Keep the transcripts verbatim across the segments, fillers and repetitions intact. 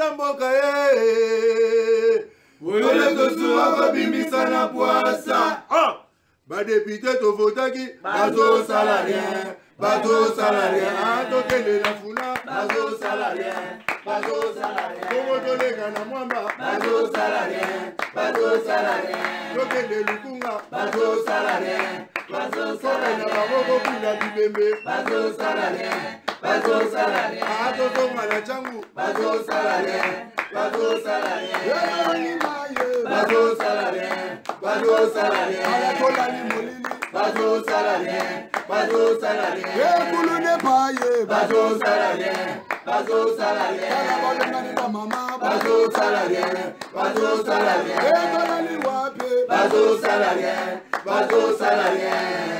mboka ye Ole tosuwa kobimisa na poasa Ba député to votaki bazo salarien bazo salarien tokende na funa bazo salarien bazo salarien Kongo tolega na mwamba bazo salarien bazo salarien tokende lukunga bazo salarien bazo salarien na baboko kuna bibembe bazo salarien bazo salarien ato tonga na changu bazo salarien bazo salarien bazo salarien bazo salarien ayatola Bazo salarien, bazo salarien, et tout le n'est bazo salarien, bazo salarien, bazo salarien, bazo salarien, bazo salarien, bazo salarien.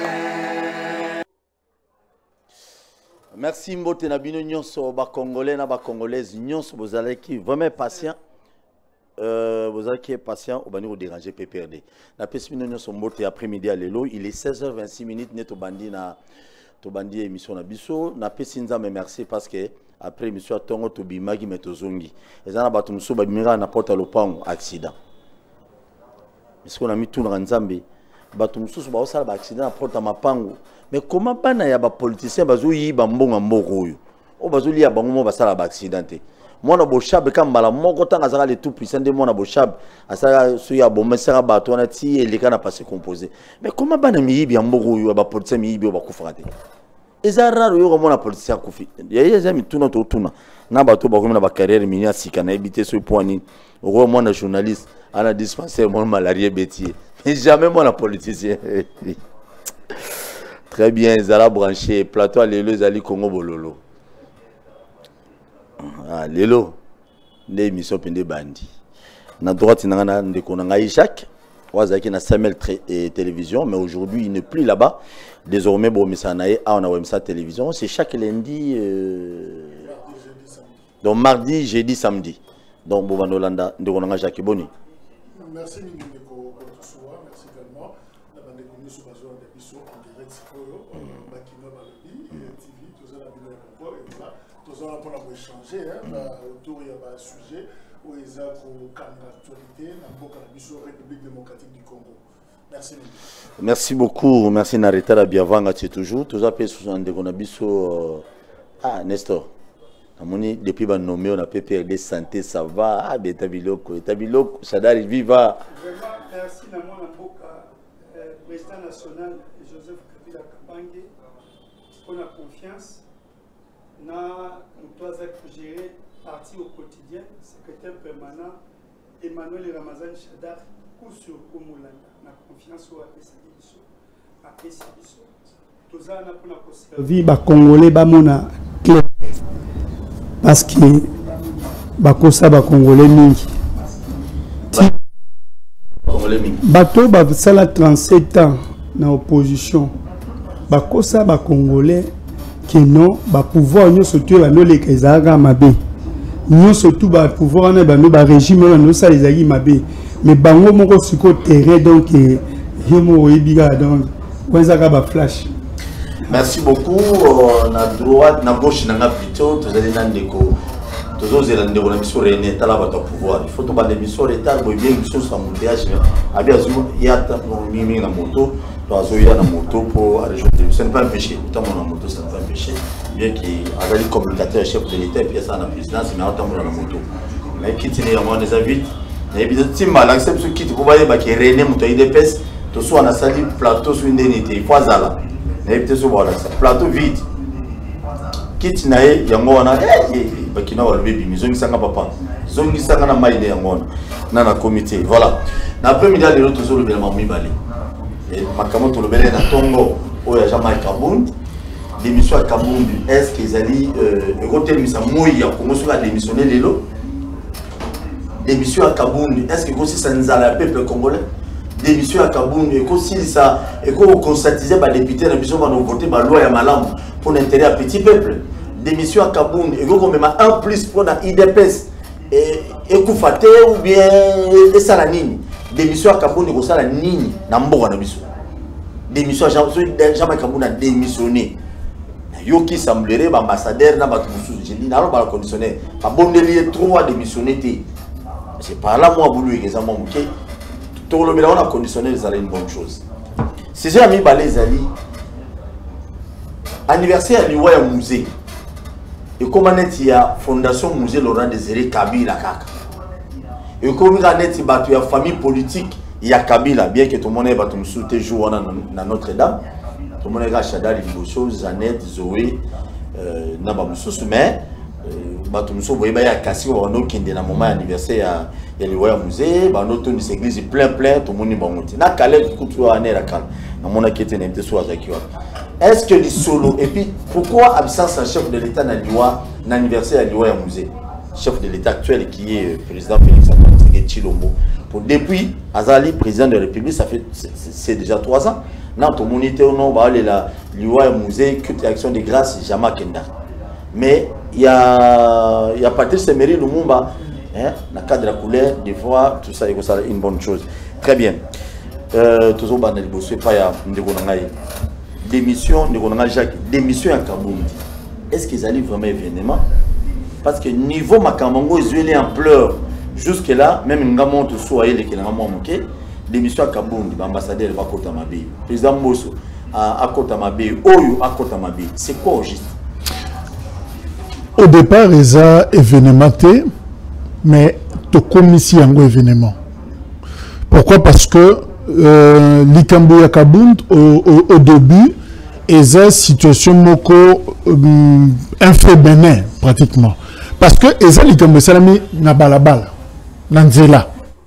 Merci Mbote Nabino Nyonso, ba Congolais na ba Congolaises Nyonso, vous allez qui vraiment patient. Euh, vous avez qui est patient, vous allez déranger P P R D. La pessimine son mot après-midi à l'élo, il est seize heures vingt-six minutes net au bandi na to bandi émission na biso. Na pesinza me merci parce que après émission tongo to bimagi metozongi. Ezana batu muso ba mira na porta lopango accident. Est-ce qu'on a mis tout dans Nzambe? Batu muso ba osala ba accident na porta mapango. Mais comment bana ya ba politicien bazo yi ba mbonga mboko oyo? O bazo li ya bango mo basala ba accidenté. Mwana boshab kambala moko tanga zaka le tout puissant de mwana boshab asala suya bombe sera bato na ti eleka na passé composé mais comment bana miyibi ya mboko yo ba politicien miyibi ba kufrate ezara yo mwana politicien kufi ya yeza mituna to tuna na bato ba komina ba carrière minya sika na ebité ce point ni ro mwana journaliste ana dispensaire mon malaria bétier mais jamais mwana politicien. Très bien zala branché plateau lelo zali Congo bololo. Ah, Lélo, l'émission Pende Bandi. Na droite, il y a un Isaac, qui a Samuel Télévision, mais aujourd'hui, il n'est plus là-bas. Désormais, bon, on a sa télévision. C'est chaque lundi, euh... donc mardi, jeudi, samedi. Donc, bon, on a Jacques Boni. Merci, Mindeko, merci également. La bande de sur la zone de Bissot, en direct, Bakino Balobi, T V, tout ça, la vidéo et voilà. Nous allons pour échanger autour de ce sujet où il y a l'actualité dans la République démocratique du Congo. Merci. Merci beaucoup. Merci Narita la Biavanga toujours. Tous appelés sous un dégonabiso. Ah, Nestor. Depuis que nous nommé, on a P P R D santé, ça va. Ah, mais Tabiloko, Tabiloko, ça arrive viva. Vraiment, merci à mon président national Joseph Kabila Kabange pour la confiance. Na mtoaza kugérer parti au quotidien, secrétaire permanent Emmanuel Ramazan Chadar, coup sur Komulanda, na confiance au A P C D. A P C D. Tout ça na pour la vie ba Congolais ba mona clair parce que ba kosa ba Congolais mingi. Congolais mingi. Bato ba sala trente-sept ans na opposition. Ba kosa ba Congolais que non, ba pouvoir nous surtout ba no les kazaga mabe. Nous surtout ba pouvoir na ba no ba régime no ça les agi mabe. Mais bango moko siko terrain donc himo ebiga donc wenzaka ba flash. Merci beaucoup. On a droit na gauche na plutôt tous les ndeko. Tous les ndeko na biso rené tala ba pouvoir. Il faut to ba de biso retard bo bien biso sa montage. Abi azu yata no mimi na moto. Il y a une moto pour rejoindre. Ce n'est pas un péché. Tant mon moto, ce n'est pas un péché. Bien qu'il y ait un communicateur chef de l'État et puis ça, la présidence, mais tant mon moto. Mais qui tient à moi des invités. Mais bien, si mal accepte ce qui te voit, qui est René, mon taille de peste, tout soit on a sali plateau sur une unité. Il faut ça. Mais bien, ce voilà ça. Plateau vide. Qui tient à y a moi, on a eh, qui n'a pas le bébé, mais ils ont un papa. Ils ont un maïdé, ils ont un comité. Voilà. L'après-midi, les autres sont le bien mis balé. Et Makamoto le belé na Tongo au ya Jamaïque Kabound l'émission à Kabound est-ce qu'ils allaient écouter l'émission Moïa comment cela démissionner les lots l'émission à Kabound est-ce que aussi ça nous a la peuple congolais l'émission à Kabound et aussi ça et qu'on constatisait par député la mission va nous voter par loi ya malam pour l'intérêt à petit peuple l'émission à Kabound et qu'on met un plus pour la I D P S et et Koufate ou bien et ça la ligne démission à Kabound et ça la ligne na mboka na biso démission à Jamaïque Kabound a démissionné Yo qui semblerait l'ambassadeur n'a pas tout j'ai dit n'a pas conditionné. Pas bon délire trop à démissionner. C'est par là moi voulu exactement OK. Tout le monde on a conditionné les une bonne chose. Si j'ai ami balé zali anniversaire à l'Iwaya musée. Et comment il y a fondation musée Laurent Désiré Kabila kaka. Et comme il y a net battu la famille politique il y a Kabila bien que tout le monde ait battu souté jour dans Notre-Dame. Tout le monde a Chadar Liboso, Zanette, Zoé, Naba Moussous, mais Batou Moussous, vous voyez, il y a Kassi, on a qui est dans le moment anniversaire, il y a le musée, on a toute une église plein plein, tout le monde est bon. Na Caleb, Koutou, Ané, Rakal, on a qui était n'importe sur Azakiwa. Est-ce que les solo, et puis pourquoi absence un chef de l'État dans l'anniversaire à l'Iwaya musée, chef de l'État actuel qui est président Félix Antoine Tshilombo, pour depuis Azali, président de la République, ça fait c'est déjà trois ans. Non, tout le monde était au nom, bah, l'Iwaya musée, culte et action de grâce, jamais Kenda. Mais il y a, il y a Patrice Emery Lumumba, hein, dans le cadre de la couleur, des fois, tout ça, c'est une bonne chose. Très bien. Toujours dans le boss, pas ya démission, Jacques, démission à Kabound. Est-ce qu'ils allaient vraiment événement? Parce que niveau Makamango, ils ont en pleurs. Jusque-là, même une gamme de soit il qui n'a pas manqué. Démission à Kabound, l'ambassadeur va Kota Mabé. Président Mosso à Kota Mabé, Oyo à Kota Mabé. C'est quoi au juste? Au départ, ils ont événementé, mais tu commissions un événement. Pourquoi? Parce que euh, l'Ikambo Yakabound, au, au, au début, ils ont une situation moko euh, infébénin, pratiquement. Parce que ils ont l'Ikambo Salami na balabala, na nzela.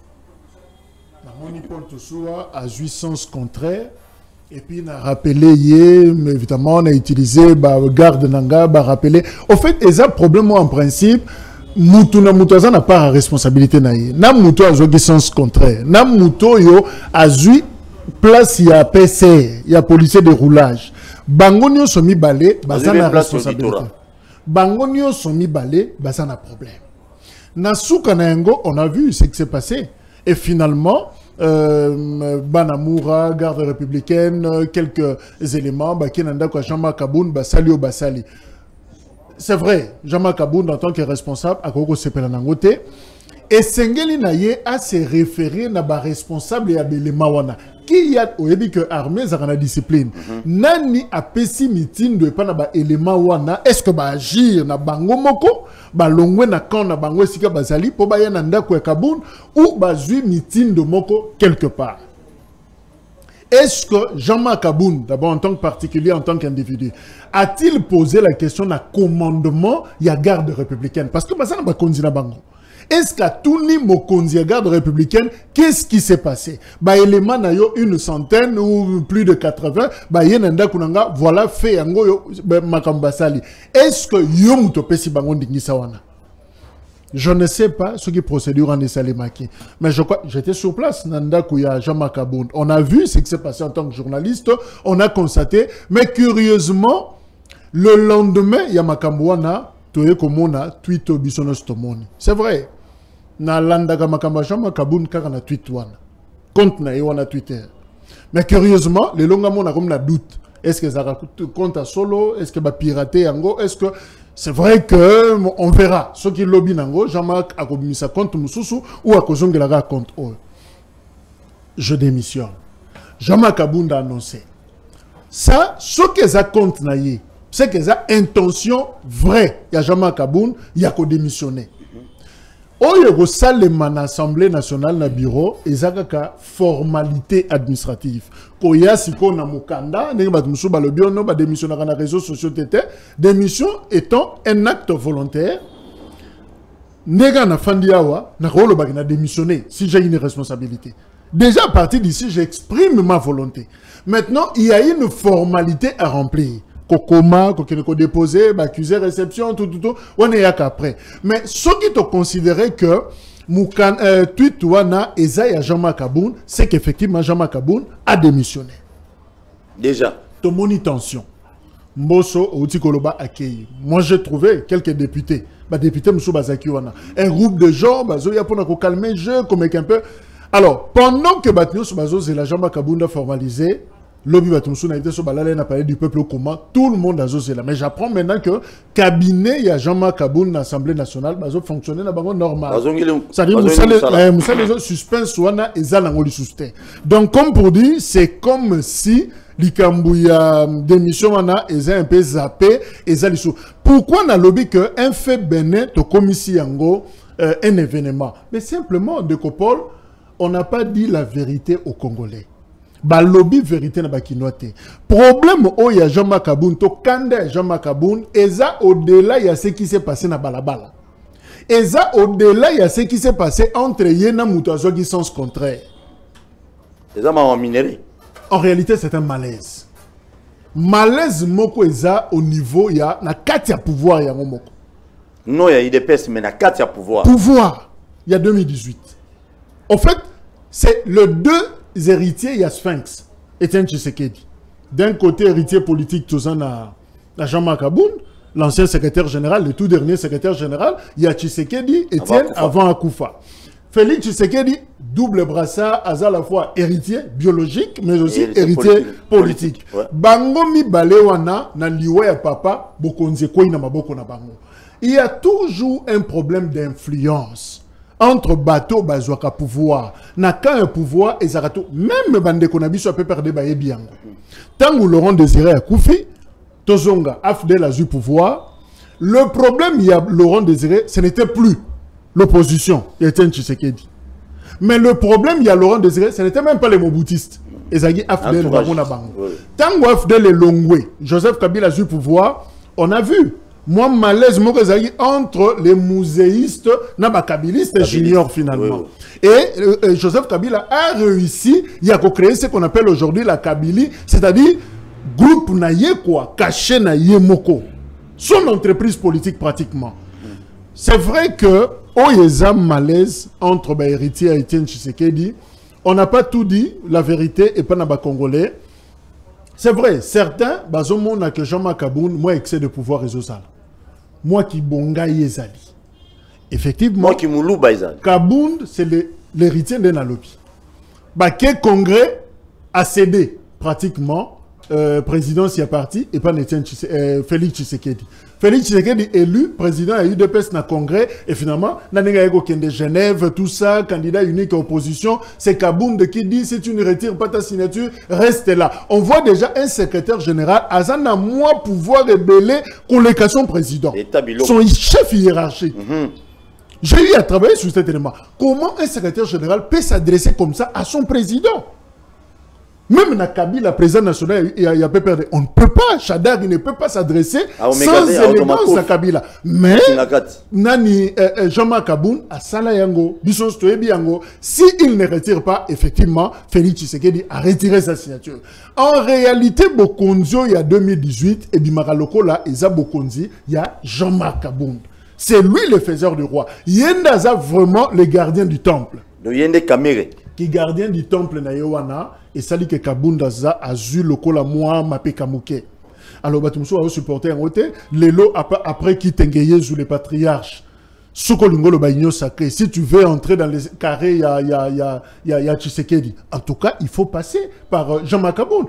À jouissance contraire et puis on a rappelé mais évidemment on a utilisé bah, garde nanga bah, rappelé au fait ils ont un problème en principe mutu na mutu n'a pas responsabilité na ye na mutu a jouissance contraire na mutu yo a joué place il y a P C il y a policier de roulage bangonio somi balé baza na responsabilité bangonio somi balé baza na problème na souka na yango on a vu ce qui s'est passé et finalement Euh, Banamoura, garde républicaine, euh, quelques éléments, bah, Kenanda, quoi, Jean-Marc Kaboun, bah, Salio Basali. C'est vrai, Jean-Marc Kaboun, en tant que responsable, à Koko Sepelanangote, et Sengeli Naye a se référé à ba responsable et à l'élément wana. Qui y a, au début que l'armée a la discipline. Nani a pessi meeting de pas na ba élément wana. Est-ce que ba agir na bango moko, ba longwe na kan na bango sika bazali, po ba yana ndako ya Kaboun, ou ba zui meeting de moko quelque part. Est-ce que Jean-Marc Kaboun, d'abord en tant que particulier, en tant qu'individu, a-t-il posé la question d'un commandement, il y a garde républicaine? Parce que ça n'a pas conduit na bango. Est-ce qu'à tout ni mokonzi garde républicaine, qu'est-ce qui s'est passé? Bah élément na yo une centaine ou plus de quatre-vingts, bah yenanda kunanga voilà fait yango yo makambasali. Est-ce que yo mutopesi bango ndingisa wana? Je ne sais pas ce qui est procédure en Salimaki. Mais je crois, j'étais sur place, Nanda Kouya, Jean-Marc Kabound. On a vu ce qui s'est passé en tant que journaliste, on a constaté, mais curieusement, le lendemain, il y a Makambouana, Toye Komona, tweet au Bissonos Tomoni. C'est vrai. Na Landaga Makamba Jean-Marc Kabound, car on a tweet wana. Compte na wana Twitter. Mais curieusement, les longamon a comme la doute. Est-ce que ça compte à solo? Est-ce que va pirater Ango? Est-ce que c'est vrai que on verra ceux qui lobby Nango, Jean-Marc a commis sa compte Moussoussou ou à Kozongelaga compte oh. Je démissionne. Jean-Marc Kabound a annoncé. Ça, ce que ça compte naïe, c'est que ça intention vraie. Il y a Jean-Marc Kabound, il y a qu'à démissionner. Oh, il y a salle man Assemblée nationale na bureau et ça ka formalité administrative. Ko ya siko na mukanda, ne ba tumusu ba lobby no ba démissionner na réseaux sociaux tété, démission étant un acte volontaire. Nega na fandiawa na rolo ba na démissionner si j'ai une responsabilité. Déjà à partir d'ici, j'exprime ma volonté. Maintenant, il y a une formalité à remplir. Kokoma, Kokineko déposé, accusé, réception, tout, tout, tout, on est qu'après. Mais ce qui te considérait que Moukan, euh, tweet Wana, Ezaï à Jean-Marc Kabound, c'est qu'effectivement Jean-Marc Kabound a démissionné. Déjà. Ton tension. Mbosso, Outikoloba, accueilli. Moi, j'ai trouvé quelques députés. Bah, député Moussou Bazaki Wana. Un groupe de gens, bah, Zoya pour calmer le jeu, comme un peu. Alors, pendant que Batnios Bazo et la Jean-Marc Kabound a formalisé, lobby batumsu na été sur balale n'a parlé du peuple comment tout le monde a osé là. Mais j'apprends maintenant que cabinet il y a Jean-Marc Kaboun l'Assemblée nationale bazo fonctionner na bango normal. Ça dit Moussa les suspense wana ezala ngoli susté. Donc comme pour dire c'est comme si Likambouya démission wana eza un peu zappé ezali sous. Pourquoi na lobby que un fait bénin to commissi yango euh, un événement. Mais simplement de Copol on n'a pas dit la vérité aux Congolais. Ba lobby vérité na bakinote. Problème o ya Jean-Marc Kaboun to kanda Jean-Marc Kaboun eza au-delà ya ce qui s'est passé na balabala. Eza au-delà ya ce qui s'est passé entre Yena Moutazo qui sens contraire. Eza ma minéré. En réalité c'est un malaise. Malaise moko eza au niveau ya na kati ya pouvoir ya moko. Non ya I D P S mais na kati ya pouvoir. Pouvoir. Il y a deux mille dix-huit. En fait, c'est le deux héritiers, il y a Sphinx, Etienne Tshisekedi. D'un côté, héritier politique, tout ça, na Jean-Marc Kaboun, l'ancien secrétaire général, le tout dernier secrétaire général, il y a Tshisekedi, Etienne, avant Akoufa. Félix Tshisekedi, double brassard, à la fois héritier biologique, mais aussi héritier, héritier politique. politique. Ouais. Bango mi balewana, na liwa ya papa, bokonze koi na maboko na bango. Il y a toujours un problème d'influence. Entre bateau bazouaka pouvoir na quand un pouvoir et zarato même bande konabiso a peut perdre baye bien tant que Laurent Désiré a koufi tozonga afdel a eu pouvoir le problème il y a Laurent Désiré ce n'était plus l'opposition Etienne Tshisekedi mais le problème il y a Laurent Désiré ce n'était même pas les moboutistes ezagi afdel babona bango tant que afdel et Longwe Joseph Kabila a eu pouvoir on a vu moi, malaise, moi, entre les muséistes, nabakabilistes et juniors, finalement. Oui, oui. Et euh, Joseph Kabila a réussi, il a créé ce qu'on appelle aujourd'hui la Kabylie, c'est-à-dire groupe naïe quoi, caché naïe moko. Son entreprise politique, pratiquement. Mm. C'est vrai que, Oyeza malaise entre bah, héritier et Etienne Tshisekedi, on n'a pas tout dit, la vérité, et pas naba congolais. C'est vrai, certains, bazomon na que Jean-Marc Kaboun, moi, excès de pouvoir et social. Moi qui bonga yezali. Effectivement. Moi qui moulou baizali. Kaboun, c'est l'héritier de Nalobi. Bah, quel congrès a cédé pratiquement, euh, présidence y a parti, et pas euh, Félix Tshisekedi. Félix Tshisekedi élu, président a eu deux P S dans le congrès, et finalement, Nanenga Ego Kende Genève, tout ça, candidat unique à opposition, c'est Kaboum de qui dit si tu ne retires pas ta signature, reste là. On voit déjà un secrétaire général, Azan a moins pouvoir rebeller colocation président. Son chef hiérarchique. Mm-hmm. J'ai eu à travailler sur cet élément. Comment un secrétaire général peut s'adresser comme ça à son président? Même na Kabila, président national, il y a, il y a peu perdu. On ne peut pas, Chadar, il ne peut pas s'adresser sans élégance à Kabila. Mais, Nani, euh, Jean-Marc Kaboun, à Salayango, Bissos Toebiango, s'il ne retire pas, effectivement, Félix Tshisekedi a retiré sa signature. En réalité, Bokonzio, il y a deux mille dix-huit, et Bimaraloko, là, Eza Bokonzi, il y a Jean-Marc Kaboun. C'est lui le faiseur du roi. Yendaza, vraiment, le gardien du temple. De Yende Kamere. Qui gardien du temple na Yowana et sali que Kabundaza a eu le col à moi mapé Kamouké. Alors Batumso a supporté un côté l'élo après qui t'engayait sous les patriarches. Soukolingo le baigno sacré. Si tu veux entrer dans les carrés, il y a il y a il y a il y a, y a Tshisekedi. En tout cas, il faut passer par Jean-Marc Kaboun.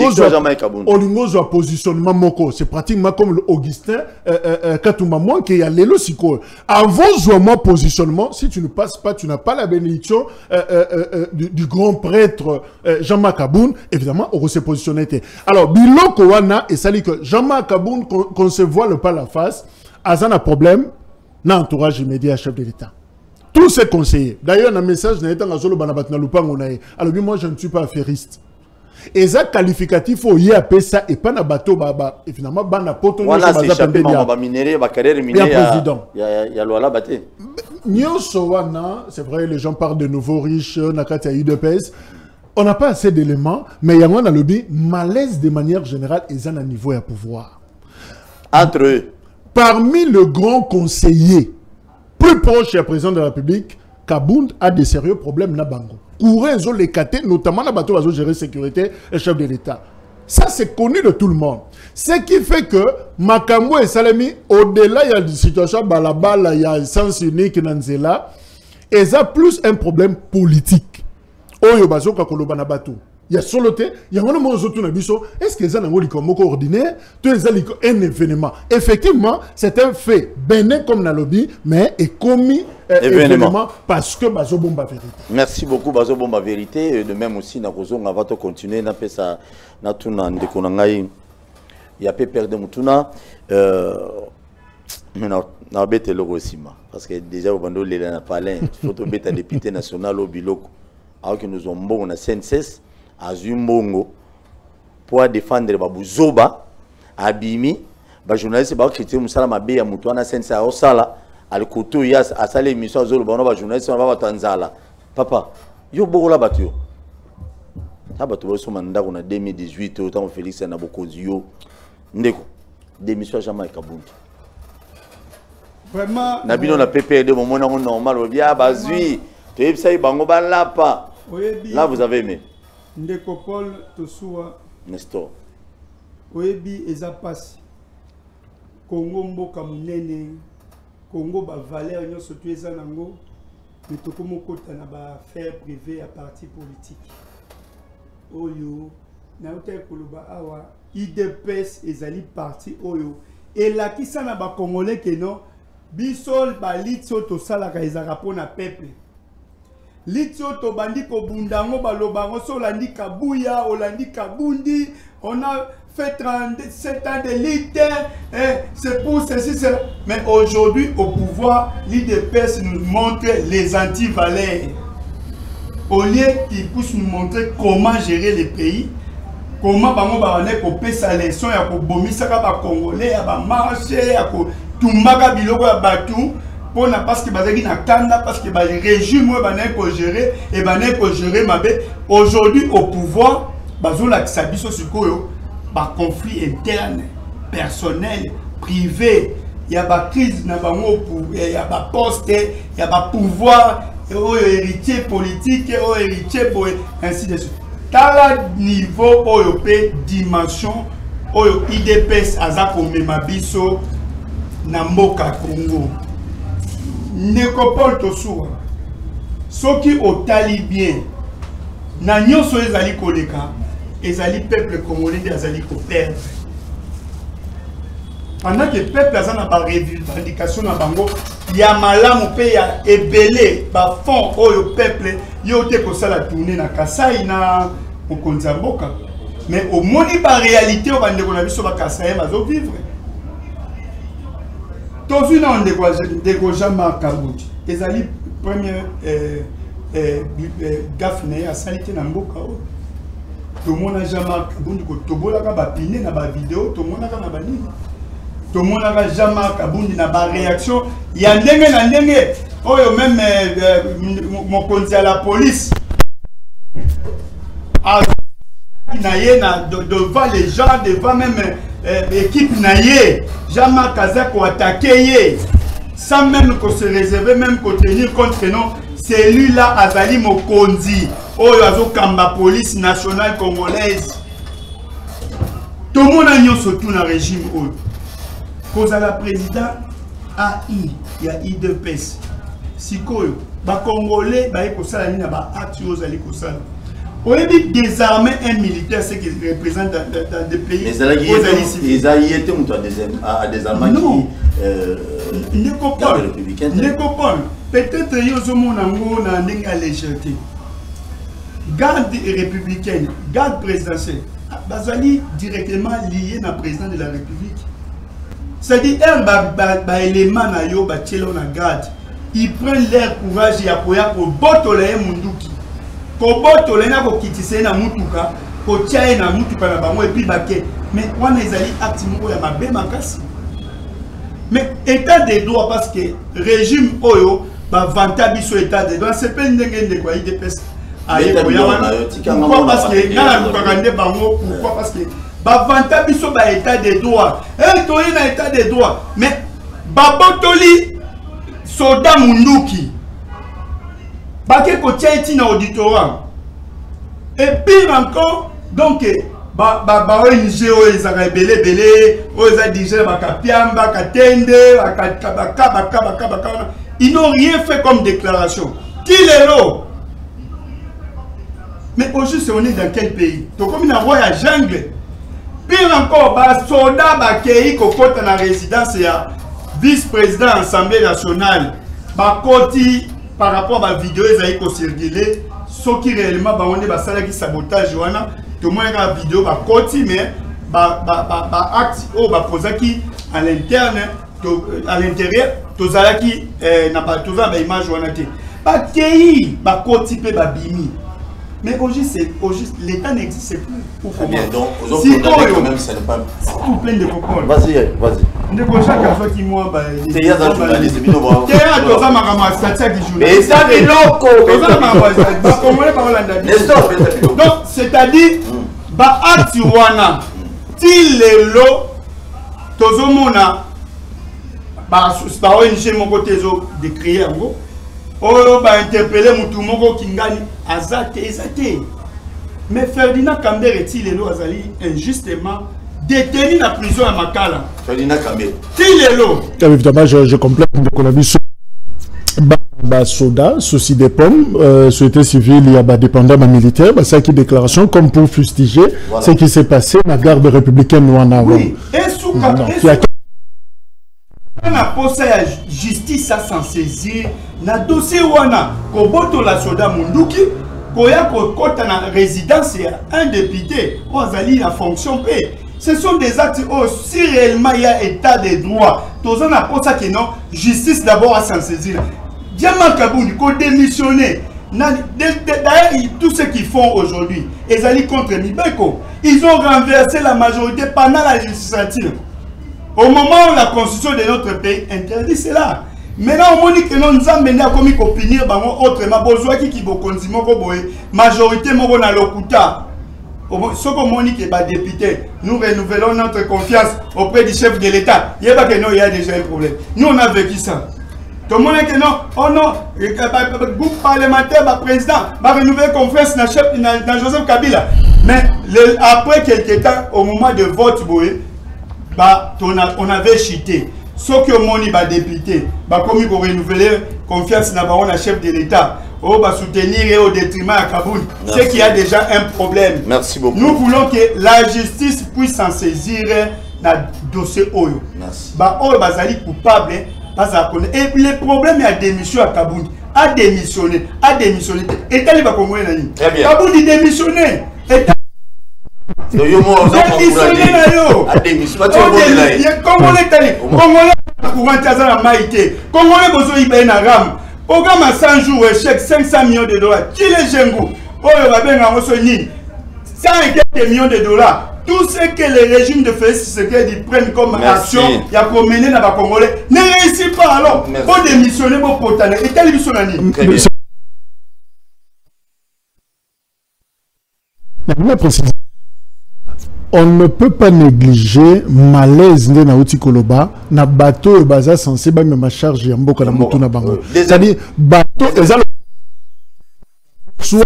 Olingo a positionnement moko. C'est pratiquement comme l'Augustin euh, euh, Katoumamouan qui a l'élo siko. Avant jouement positionnement, si tu ne passes pas, tu n'as pas la bénédiction euh, euh, euh, du, du grand prêtre euh, Jean-Marc Kaboun. Évidemment, on s'est positionné. Alors Biloko wana et sali que Jean-Marc Kaboun qu'on se voit le pas la face. Azan a problème. L'entourage immédiat chef de l'État. Tous ces conseillers. D'ailleurs, un message n'a été en solo banabatna lupangonae. Alors, moi, je ne suis pas affairiste. Et ça, qualificatif, il y a ça et pas na bateau, baba. Et finalement, bana poto. Voilà, c'est chapitre, ma minéré, ma carrière minérée. Il y a il y a loi là, baté. C'est vrai, les gens parlent de nouveaux riches, nakati a eu de pèse. On n'a pas assez d'éléments, mais il y a un lobby malaise de manière générale et ça, à niveau à pouvoir. Entre eux. Parmi le grand conseiller, plus proche du président de la République, Kabound a des sérieux problèmes na bango. Courez les catés, notamment la bateau va gérer sécurité et chef de l'État. Ça, c'est connu de tout le monde. Ce qui fait que Makambo et Salami, au-delà, il y a une situation balabala, il y a un sens unique nanzela, et ça plus un problème politique. Oyo bazo kakoloba na bateau. Il y a solo te, il y a un autre na biso. Est-ce que ça n'a pas ordinaire? Tout est un événement. Effectivement, c'est un fait bénin comme na lobby, mais est commis euh, événement. événement parce que bazo bomba vérité. Merci beaucoup bazo bomba vérité. De même aussi na kozo on va continuer na pesa na tuna ndeko na ngai. Il y a peu perdre mutuna euh mais na na bete logo aussi parce que déjà au bando les na parler photo beta député national au biloko. Alors que nous avons bon na C N S S Azumbongo pour défendre Babouzoba, Abimi, ba journaliste ba critiquer musala mabe ya mutu na sense ya osala alikoto ya asale émission zolo ba ba journaliste ba batanzala papa yo bokola batyo ta bato bo so manda ko na deux mille dix-huit autant Félix na bokozi yo ndeko démission jamais kabundi vraiment na bino na P P R D moment na normal bien bazui to yebisa bango ba lapa là vous avez aimé Ndeko Paul Tosua Nestor Oyebi eza pasi Congo mboka munene Congo ba valeur nyonso tu eza nango mais tokomokota na ba affaire privée à parti politique oyo na uta koloba awa I D P S ezali parti oyo elakisa na ba congolais que non bisol ba litso to sala ka ezaka pona peuple Litio to bandi ko bundango balobango so landi kabuya olandi kabundi on a fait trente-sept ans de lutte eh, c'est pour ceci cela mais aujourd'hui au pouvoir l'I D P S nous montre les anti-valeurs au lieu qu'ils puissent nous montrer comment gérer les pays comment bango baone ko pesa leçon ya ko bomisa ka ba congolais ya ba marché ya ko tumbaka biloko ya batu parce que bazaki na kanda parce que ba régime ouais bané ko gérer et bané ko gérer mabe aujourd'hui au pouvoir bazola kisabiso sikoyo ba conflit interne personnel privé il y a ba crise na bango pour il y a ba poste il y a ba pouvoir et héritier politique et héritier boy ainsi de suite tala niveau oyo pe dimension oyo I D P S azako mema biso na mboka Congo Ndeko Paul Tosua soki otali bien na nyonso ezali koleka ezali peuple congolais ezali ko perdre pendant que peuple azana ba revendication na bango ya malamu pe ya ebele ba fond oyo peuple yo te ko sala tourner na Kasai na mokonza mboka mais au moni ba réalité o bande ko na biso ba Kasai bazo vivre Tozu na ndeko ndeko Jean-Marc Kabundi ezali premier euh euh gafne ya salite na mboka o to mona Jean-Marc Kabundi ko tobola ka ba pine na ba vidéo to mona ka na ba nini to mona ka Jean-Marc Kabundi na ba réaction ya ndenge na ndenge oyo même mokonzi ya la police a na ye na devant les gens devant même équipe naïe, Jean-Marc Kazako attaqué sans même qu'on se réserver, même qu'on tenir contre non, c'est lui là Azali Mokonzi, Oyo Kamba police nationale congolaise. Tout le monde a mis surtout dans le régime. Cause à la président A I, il y a I D P S. Si Koyo, les Congolais, ils ont fait acte aux alliés. On a dit désarmer un militaire, ce qui représente dans, dans, dans des pays. Mais ils ont été à désarmer non. Ne comprends Ne comprends peut-être qu'ils ont une légèreté. Garde républicaine, garde présidentielle, Bazali directement lié à président de la République. C'est-à-dire, un élément na garde, ils prennent leur courage et appuyer pour botoler munduki. Ko botoler na ko kitise na mutuka, ko tiaye na mutuka na bango et puis baké. Mais wana ezali acte moko ya mabe makasi. Mais état de droit parce que régime oyo ba vanta biso état de droit c'est pas ndenge ndeko I D P S. Pourquoi parce que na lukakande bango pourquoi parce que ba vanta biso ba état de droit. Eh to na état de droit mais ba botoli soda munduki. Baké ko tia eti na auditorat. Et pire encore donc ba ba ba O N G o ezaka belé belé o eza déjà bakapiamba katende bakaka bakaka bakaka ils n'ont rien fait comme déclaration. Tilelo Mais au juste, on est dans quel pays? Donc, comme il a envoyé à jungle. Pire encore, bah, soldat, bah, qui cocotte dans la résidence, il y a vice-président de l'Assemblée nationale. Bah, côté, par rapport à la vidéo, ils ont circulé. Ce qui réellement, bah, on est bah, ça qui sabotage, tout le monde a la vidéo, bah, côté, mais, bah, bah, bah, bah, acte, oh, bah, pour ça qui, à l'interne, à l'intérieur, tout ça qui, n'a pas, tout ça, bah, image, on a été. Bah, qui, bah, côté, bah, bimi. Mais aujourd'hui, l'État n'existe plus. Très bien, donc, si quand même, ça n'est pas... Tout plein de cocottes. Vas-y, vas-y. Ne peux chaque fois qui moi, bah... C'est y a dans le journaliste, mais non, bravo. T'es à toi, ça m'a ramassé, ça qui joue. Mais ça, c'est loco. Ça m'a ramassé, ça comment les paroles en Nestor, mais ça, donc, c'est-à-dire, bah, Atiwana, ti lelo, tozo mona, bah, bah, O N G, mon côté, de créer, en gros. Oh, bah, interpeller Moutou Moko Kingani, Azate, Azate. Mais Ferdinand Kamber est-il le Azali injustement détenu dans la prison à Makala? Ferdinand Kamber. Tilelo. Évidemment, je, je complète qu'on a vu ce bah, soda, souci des pommes, euh, société civile, il y a bah, dépendant militaire, bah, ça qui déclaration comme pour fustiger voilà. Ce qui s'est passé dans la garde républicaine ou en avant. Oui, et sous on a posé la justice à s'en saisir. Na dossier wana koboto la soda munduki koya kokota na résidence ya un député ozali la fonction P. Ce sont des actes où si réellement il y a état de droit, tous on a posé que non justice d'abord à s'en saisir. Diamant Kabouni ko démissionner. D'ailleurs, tout ce qu'ils font aujourd'hui, ils allaient contre Mibeko. Ils ont renversé la majorité pendant la législature. Au moment où la constitution de notre pays interdit cela. Maintenant, on dit que nous avons mené à commis pour punir autrement. Besoin qui qui majorité mon na lokuta. Ce qu'on dit que les députés, nous renouvelons notre confiance auprès du chef de l'État. Il y a que non, il y a déjà un problème. Nous on a vécu ça. Tout le monde dit que non, oh non, le groupe parlementaire, le président, va renouveler confiance dans chef dans Joseph Kabila. Mais le, après quelques temps, au moment de vote, bah, on, a, on avait chuté. Ce que mon bah, député, bah, comme il faut renouveler confiance dans le chef de l'État, oh, bah, soutenir au détriment à Kaboul, c'est qu'il y a déjà un problème. Merci beaucoup. Nous voulons que la justice puisse s'en saisir dans le dossier Oyo. Merci. Bah, Oyo, bah, c'est coupable. Et le problème est à démission à Kaboul. A démissionné. A démissionné. Et t'as va comment il Très bien. Kaboul il démissionné. Et démissionné là yo. A démissionné. Congolais tali. Congolais courant Tazana Maïté. Congolais besoin il na ram. Programme à cent jours chèque cinq cents millions de dollars. Qui les jengo? Oh va bien en Rosoni. cent quelques millions de dollars. Tout ce que les régimes de Félix Tshisekedi prennent comme Merci. action, il y a pour mener dans les Congolais, ne réussit pas alors. Pour démissionner, pour potaner. Et quelle mission on Très bien. On ne peut pas négliger malaise de Naouti Koloba, na bateau et baza censé ba ma charge ya mboka na moto na bango. C'est-à-dire bateau ezalo soit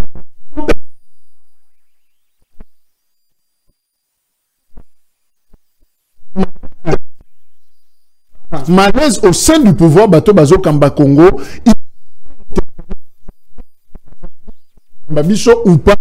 malaise au sein du pouvoir bateau bazo Kamba Congo Babicho ou pas.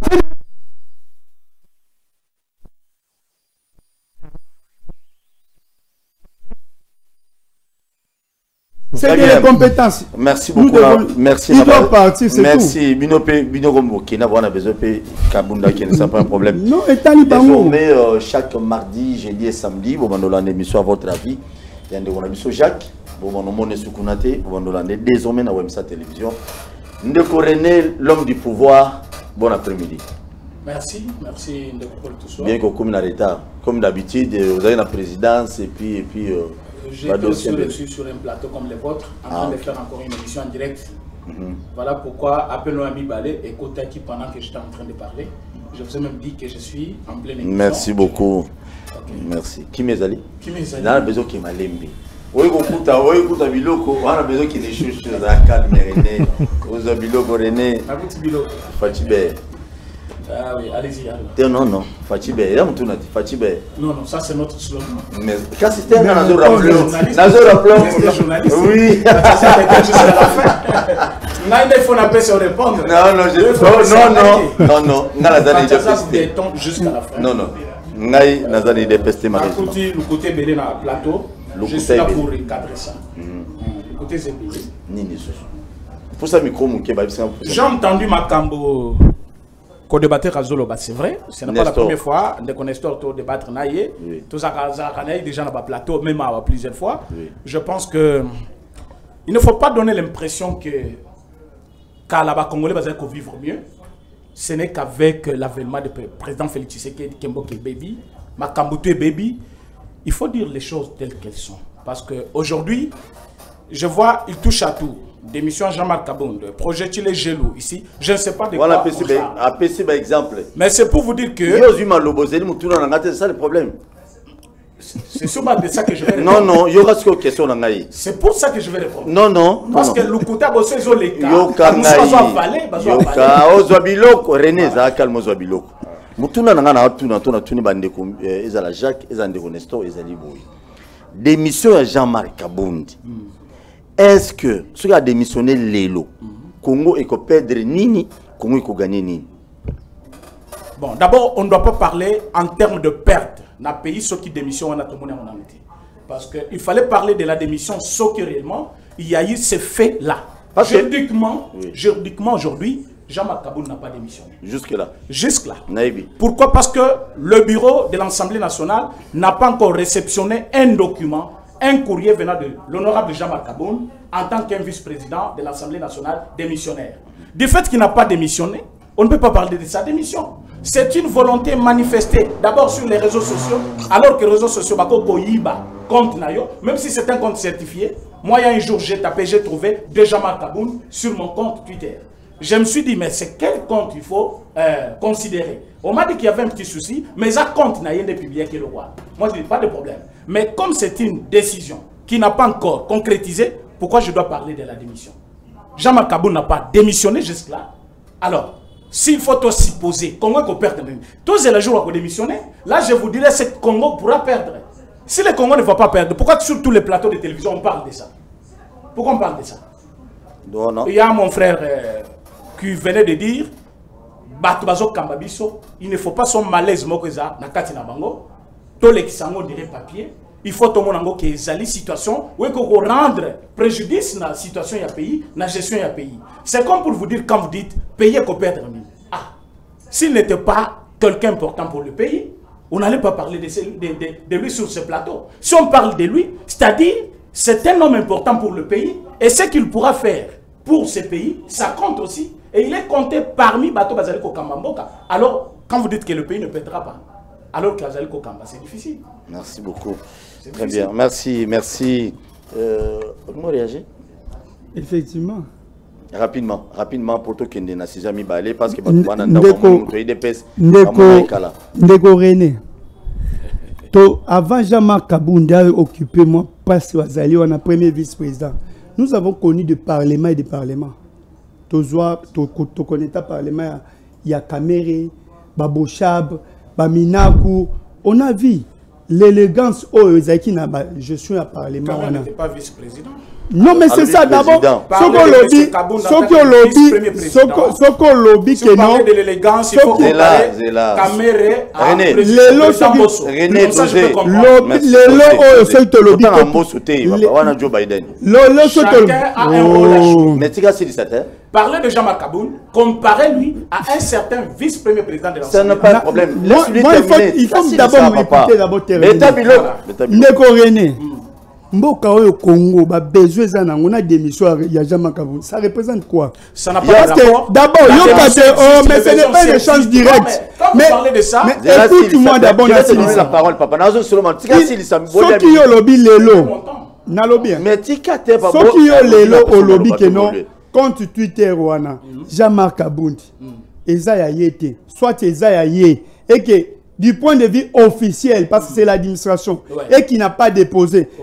C'est des compétences. Merci beaucoup. Devons... Merci. Il doit partir, c'est tout. Merci. Binope, Binoromo, qui n'a pas besoin de Kabunda, qui n'est pas un problème. Non, et Taliban. Désormais, euh, chaque mardi, jeudi et samedi, vous m'en donnez l'émission à votre avis. Il y a un émission Jacques, vous m'en donnez Soukounate, vous m'en donnez désormais dans Wemsa Télévision. Ndeko René, l'homme du pouvoir, bon après-midi. Merci, merci Ndeko Paul Toussoua. Bien qu'on comme en retard, comme d'habitude, vous avez la présidence et puis... Et puis euh, j'ai été aussi reçu sur un plateau comme le vôtre, en train ah, de faire encore une émission en direct. Mm-hmm. Voilà pourquoi, appelons Ami Balé et Kotaki pendant que j'étais en train de parler. Je vous ai même dit que je suis en pleine émission. Merci beaucoup. Okay. Merci. Qui m'est allé? Qui m'est allé? On a besoin qu'il m'a lembi. Oui, écoute, oui, écoute, Biloko, on a besoin qu'il ait chouchou dans la calme, René. Vous avez Biloko, René. Fatibé. Ah oui, allez-y. Non, non, Fatibé, il y a dit Fatibé. Non, non, ça c'est notre slogan. Mais quand c'était un Nazo rappelé, Nazo rappelé, journaliste. oui. Il faut la paix se répondre. Non, non, je... non, non, non, non, non, Nazani de pester. Jusqu'à la fin. Non, non, Naï Nazani de pester malheureusement. Le côté belé dans le plateau, je suis là pour recadrer ça. Le côté zébélé. Nini, pour ça, micro, mon kebab, c'est un peu. J'ai entendu ma cambo. Qu'on débattait à Zoloba, c'est vrai. Ce n'est pas la première fois. On connaît tout débattre naïe. Tout ça, déjà dans le plateau, même à plusieurs fois. Je pense que il ne faut pas donner l'impression que quand la Congolais va vivre mieux, ce n'est qu'avec l'avènement du président Félix Tshisekedi, Kemboke Baby, Makambutu Baby. Il faut dire les choses telles qu'elles sont. Parce qu'aujourd'hui, je vois, il touche à tout. Démission Jean-Marc Kabound, projet Chile Gelou ici, je ne sais pas de voilà, quoi on parle. Un petit exemple. Mais c'est pour vous dire que... C'est ça le problème. C'est sûrement de ça que je vais répondre. Non, non, il y aura ce question. C'est pour ça que je vais répondre. Non, non. Parce que le Kouta Bossé, ils ont les cas. Yoka Naï. Yoka Ozoabiloko. René Zakal Mozoabiloko. Mutuna Nangana Tuna Tuna Tuni Bandeko, Ezala Jacques, Ezandeko Nestor, Ezaliboui. Démission à Jean-Marc Kabound. Est-ce que, ce qui a démissionné Lélo, Congo est perdre Nini, Congo est gagner Nini? Bon, d'abord, on ne doit pas parler en termes de perte. Dans le pays, ceux qui démissionnent, on a tout le monde en amitié. Parce qu'il fallait parler de la démission, ce que réellement, il y a eu ces faits-là. Juridiquement, oui. Juridiquement aujourd'hui, Jean-Marc Kabound n'a pas démissionné. Jusque-là. Jusque-là. Naïbi. Pourquoi? Parce que le bureau de l'Assemblée nationale n'a pas encore réceptionné un document, un courrier venant de l'honorable Jean-Marc Kabound en tant qu'un vice-président de l'Assemblée nationale démissionnaire. Du fait qu'il n'a pas démissionné, on ne peut pas parler de sa démission. C'est une volonté manifestée d'abord sur les réseaux sociaux, alors que les réseaux sociaux, compte Nayo, même si c'est un compte certifié, moi il y a un jour j'ai tapé, j'ai trouvé de Jean-Marc Kabound sur mon compte Twitter. Je me suis dit, mais c'est quel compte il faut euh, considérer? On m'a dit qu'il y avait un petit souci, mais ça compte n'a rien de publié que le roi. Moi je dis pas de problème. Mais comme c'est une décision qui n'a pas encore concrétisé, pourquoi je dois parler de la démission? Jean-Marc Kabound n'a pas démissionné jusque-là. Alors, s'il faut aussi poser, Congo peut perdre. Tous les jours à démissionner, là je vous dirais que Congo pourra perdre. Si le Congo ne va pas perdre, pourquoi sur tous les plateaux de télévision on parle de ça? Pourquoi on parle de ça? Non, non. Il y a mon frère euh, qui venait de dire, il ne faut pas son malaise mokoza na kati na bango. Tous les qui sont dirait papier. Il faut tout le monde qui est dans situation où il faut rendre préjudice dans la situation du pays, dans la gestion du pays. C'est comme pour vous dire, quand vous dites payer qu'on perdre. Ah, s'il n'était pas quelqu'un important pour le pays, on n'allait pas parler de, de, de, de lui sur ce plateau. Si on parle de lui, c'est-à-dire c'est un homme important pour le pays et ce qu'il pourra faire pour ce pays, ça compte aussi. Et il est compté parmi Bato Bazaliko Kambamboka. Alors, quand vous dites que le pays ne perdra pas, alors que Bazaliko Kamba, c'est difficile. Merci beaucoup. Très bien. Merci, merci. Euh, comment réagir? Effectivement. Rapidement, rapidement pour tout le monde, si jamais balé parce que Ndeko René. Avant Jean-Marc Kabound a occupé moi parce que on a premier vice-président. Nous avons connu des parlements et des parlements. Tu connais le parlement, il y a Kamere, Babochab, Baminakou. On a vu l'élégance au Zaki na je suis à parlement. On n'était pas vice-président. Non mais c'est ça d'abord. Ce qu'on lobby, ce qu'on lobby, ce qu'on lobby que non. De l'élégance, il faut comparer Kamere à René. René. Lelo au seul te lobby. Wana Joe Biden. Lelo seul te lobby. Mais tu as dit ça, hein? Parler de Jean-Marc Kabound, comparez-lui à un certain vice-premier président de l'Assemblée. Ça n'a pas de problème. Moi, il faut d'abord m'écouter d'abord terminer. Ndeko René. Mboka au Congo, bah besoin ça on a démission il y a Jean-Marc Kabound. Ça représente quoi? Ça n'a pas de rapport. D'abord, oh mais ce n'est pas une échange direct. Mais parlez de ça. Mais écoute-moi d'abord la parole papa. Nazo seulement tika ça ce qui est lobby lelo. Na lobby. Mais tika te pas. Ce qui est lelo au lobby que non. Compte Twitter wana Jean-Marc Kabound. Ezaya yete. Soit ezaya yé et que du point de vue officiel, parce que c'est l'administration, ouais. Et qui n'a pas déposé. Ouais. Mais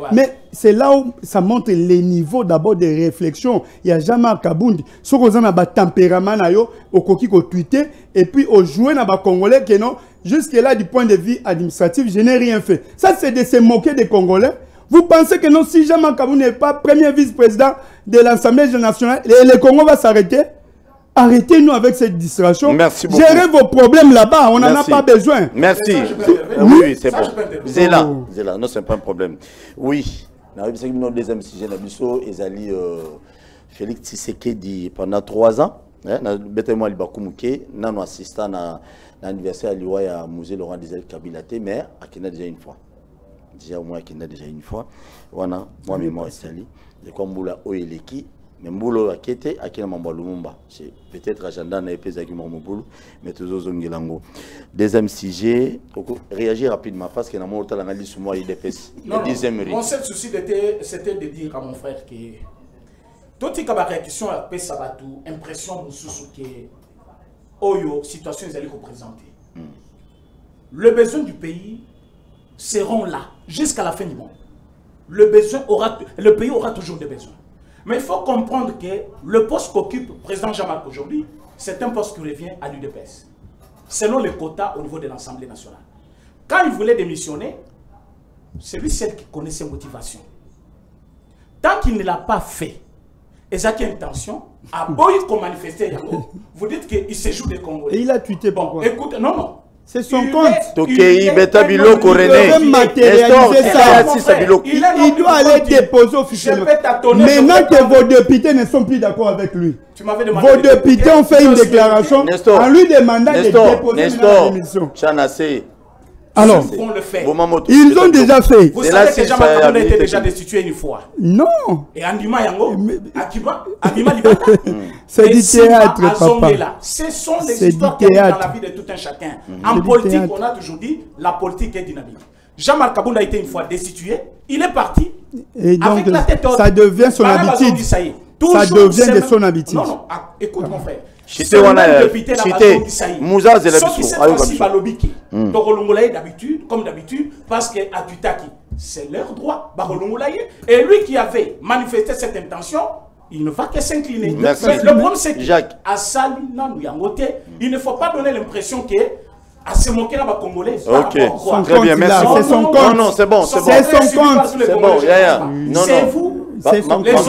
c'est là où ça montre les niveaux d'abord de réflexion. Il n'y a jamais un Kabundi. Ce qu'on a un tempérament, au coquille, au tweeter, et puis au jouer dans les Congolais qui non, jusque-là, du point de vue administratif, je n'ai rien fait. Ça, c'est de se moquer des Congolais. Vous pensez que non, si jamais Kabundi n'est pas premier vice-président de l'Assemblée nationale, le Congo va s'arrêter? Arrêtez-nous avec cette distraction. Merci beaucoup. Gérez vos problèmes là-bas, on n'en a pas besoin. Merci. Ça, oui, oui c'est bon. Zéla, oh. Zéla, non, c'est pas un problème. Oui, notre deuxième sujet, Ezali Félix Tshisekedi pendant trois ans. Bêtement, il a nous assistant à l'anniversaire à musée Laurent Désiré Kabila, mais il a déjà une fois. Déjà, moi, il a déjà une fois. Voilà, moi, moi, Ezali. Je crois que Oyeleki. Mais Mboulo a quitté, à qui m'a Lumumba. C'est peut-être agenda n'a pas été Mboulo, mais toujours Zongilango. Deuxième sujet, réagir rapidement parce qu'il y a un analyse sur moi, il dépêche. Non, non. Mon seul souci c'était de dire à mon frère que toute la réaction a fait sabatou, impression que Oyo, situation est allée représenter. Le besoin du pays seront là jusqu'à la fin du monde. Le, besoin aura, le pays aura toujours des besoins. Mais il faut comprendre que le poste qu'occupe le président Jean-Marc aujourd'hui, c'est un poste qui revient à l'U D P S, selon les quotas au niveau de l'Assemblée nationale. Quand il voulait démissionner, c'est lui seul qui connaît ses motivations. Tant qu'il ne l'a pas fait, et ça qui a intention, à Boy qu'on manifestait, vous dites qu'il se joue des Congolais. Et il a tweeté pourquoi? Bon, écoute, non, non. C'est son compte. Tokei, Beta Biloko, René. Il matérialiser ça. Il Il doit aller déposer officiellement. Maintenant que vos députés ne sont plus d'accord avec lui. Vos députés ont fait une déclaration en lui demandant de déposer la démission. Alors, ils ont déjà fait. Vous savez que Jean-Marc Kabila a été déjà destitué une fois. Non. Et Andima Yango, Akiba, Andima Libata. C'est du théâtre, papa. Ce sont les histoires qui arrivent dans la vie de tout un chacun. En politique, on a toujours dit, la politique est dynamique. Jean-Marc Kabila a été une fois destitué, il est parti. Et donc, avec la tête haute. Ça devient son habitude. Ça devient de son habitude. Non, non, écoute mon frère. Chité wana chité Mouza Zelabiso d'habitude comme d'habitude parce que Atutaki c'est leur droit et lui qui avait manifesté cette intention il ne va que s'incliner. Le problème c'est que à Salina Yangote il ne faut pas donner l'impression que à se moquer là bas congolais. Ok, très bien, merci. C'est son compte. Non non, c'est bon, c'est bon. C'est son compte. C'est bon, non c'est vous. C'est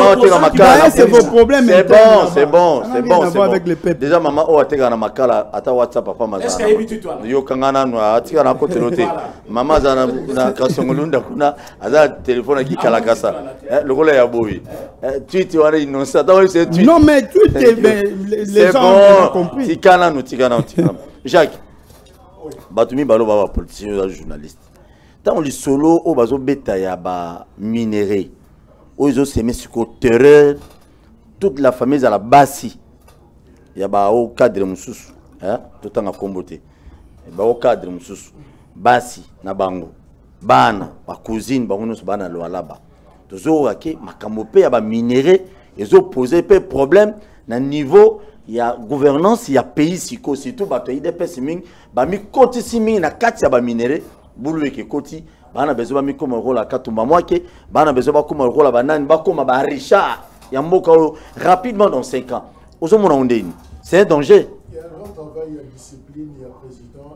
vos problèmes. C'est bon, c'est bon, c'est bon, c'est bon. Déjà, maman, oh, tu as makala, ata WhatsApp, papa, maman. Est-ce qu'il y a habitude toi? Yo kangana noa, tu as un côté noté. Maman, zana na kasongolunda kuna, aza téléphone qui kalakasa. Le gars ya boui. Tu tu as une innocent. Non mais tu les gens ont compris. Tikana no, tikana no, tikana. Jacques, batumi balo baba politicien, journaliste. Tant on lit solo, au bazo beta ya ba minéré. Ils ont semé sur le terrain, toute la famille à la basi. Il y a au cadre moussous, tout en a comboté. Il y a au cadre moussous, basi, na bango, bana, ma cousine, baronus bana lo alaba. Tous eux qui makamopé a minéré, ils ont posé peu problème na niveau. Il y a gouvernance, il y a pays siko, surtout bato il dépêche siming, ba mi koti siming na kati ya ba minéré, boulou ke koti. Bana besoin mi comme rôle à Katumba moi que bana besoin comme rôle à banane ba comme ba Richard ya mboka rapidement dans cinq ans aux hommes on dit c'est un danger. Il y a un grand travail de discipline il y a président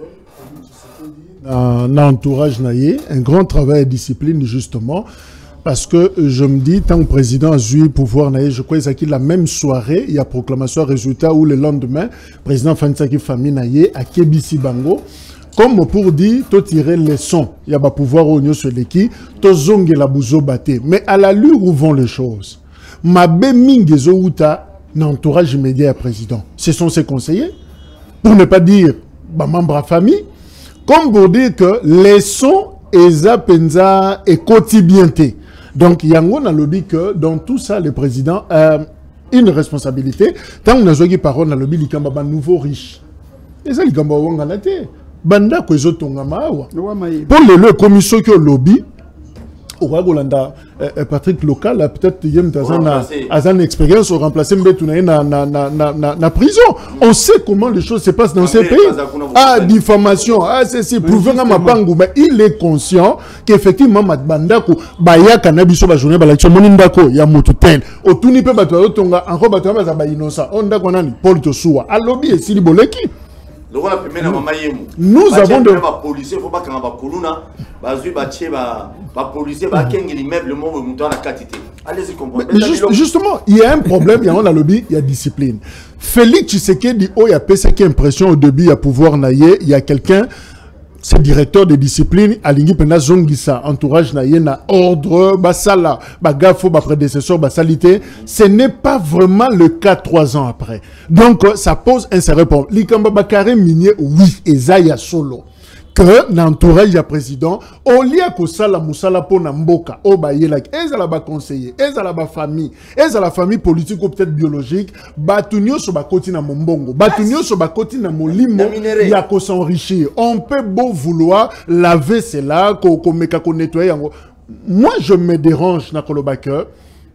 actuel dans l'entourage naïe un grand travail de discipline justement parce que je me dis tant que président a eu pouvoir naïe je crois qu'il la même soirée il y a proclamation résultat ou le lendemain président Fansaki famille naïe à Kebisi Bango. Comme pour dire, tu tirer les sons, il y a pas pouvoir au niveau sur l'équipe, tu zongue la bouzo batté. Mais à l'allure où vont les choses, ma bémingezo outa n'entourage immédiat à président. Ce sont ses conseillers, pour ne pas dire bah, membre à famille, comme pour dire que les sons eza penza et quotidienneté. Donc yango na lobby que dans tout ça le président a une responsabilité. Tant qu'on a joué parole na lobby likamba ba nouveau riche. Et ça likamba wanga la terre. Banda ko ezotonga mawa pour le le commission qui au lobby Oragolanda, Patrick Local, peut-être il y a une expérience au remplacer na prison. On sait comment les choses se passent dans ces pays. Ah, diffamation, ah, c'est si, prouver ma pangu, mais il est conscient qu'effectivement, Matbandako, Baya Kanabiso, Bajourné, Balacho, Monindako, Yamututen, Otuni pe Bato, Tonga, encore Bato, Bainosa, Ondakonani, Paul Tosua, Alobi et Siliboleki. Nous avons de policiers, faut pas qu'on va coluna, bazu baché ba ba policier ba kengi l'immeuble mo montant la quantité. Allez-y comprendre. Justement, il y a un problème, il y a un lobby, il y a discipline. Félix Tshisekedi oh il y a P C qui impression au début à pouvoir nailler, il y a quelqu'un c'est directeur de discipline alingi pena zongisa entourage na yena ordre basala bagafo ba prédécesseur basalité, ce n'est pas vraiment le cas trois ans après. Donc ça pose un sérieux problème. Likamba bakare minier oui ezaya solo que l'entourage du président au lieu que ça la musala pona mboka o ba yela ezala ba conseiller ezala ba famille ezala famille politique ou peut-être biologique batunyo so ba koti na mombongo batunyo so ba koti na molimo ya ko s'enrichir. On peut beau vouloir laver cela ko ko meka ko nettoyer yango. Moi je me dérange na kolobaka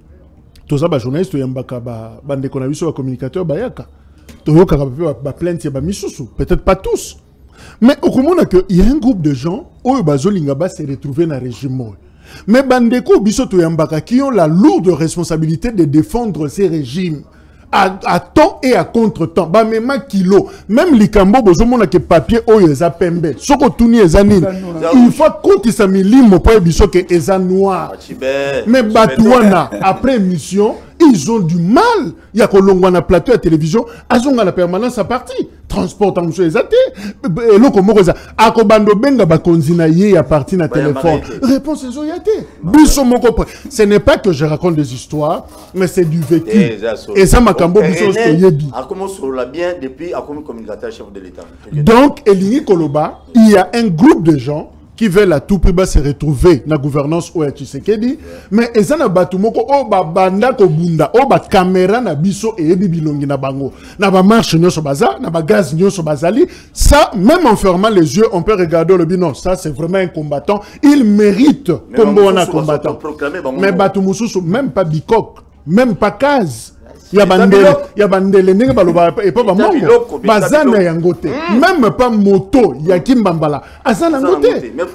tous ça ba journaliste yambaka ba bande ko na biso ba communicateur bayaka to yoka ba plainte ba misusu peut-être pas tous. Mais au moment il y a un groupe de gens où Bazolingaba s'est retrouvé dans le régime. Mais Bandeko Bisoto Yambaka qui ont la lourde responsabilité de défendre ces régimes à, à temps et à contre-temps. Bah même kilo, même les Kambo Bozomona que papier oh yeza pembe. Soko tuni yeza nini. Il faut qu'on sa milimo pour biso que yeza noir. Mais Batouana après émission ils ont du mal. Il y a qu'on a plateau à télévision, ils ont la permanence à partie. Transport en monsieur Ezate. Et l'autre comme ça. Akobando benga bakonzina yé à partir na téléphone. Réponse aux yate. Biso moko. Ce n'est pas que je raconte des histoires, mais c'est du vécu. Et ça m'a cambo biso ce yebi. A commencé sur la bien depuis a comme communicateur chef de l'État. Donc Elini Koloba, il y a un groupe de gens qui veulent à tout prix se retrouver dans la gouvernance ou à Tshisekedi, mais ils ont batumoko o ba banda ko bunda o ba caméra na biso et bibilongi na bango na ba marche nyoso baza na ba gaz nyoso bazali. Ça même en fermant les yeux on peut regarder le bilan. Ça c'est vraiment un combattant, il mérite comme on a combattant. Mais batumususu même pas bikok, même pas case. Il y a bandele, il y a bandele, n'est pas le et pas mango. Bazana yangote, même pas moto, il y a kimbambala. Azana yangote.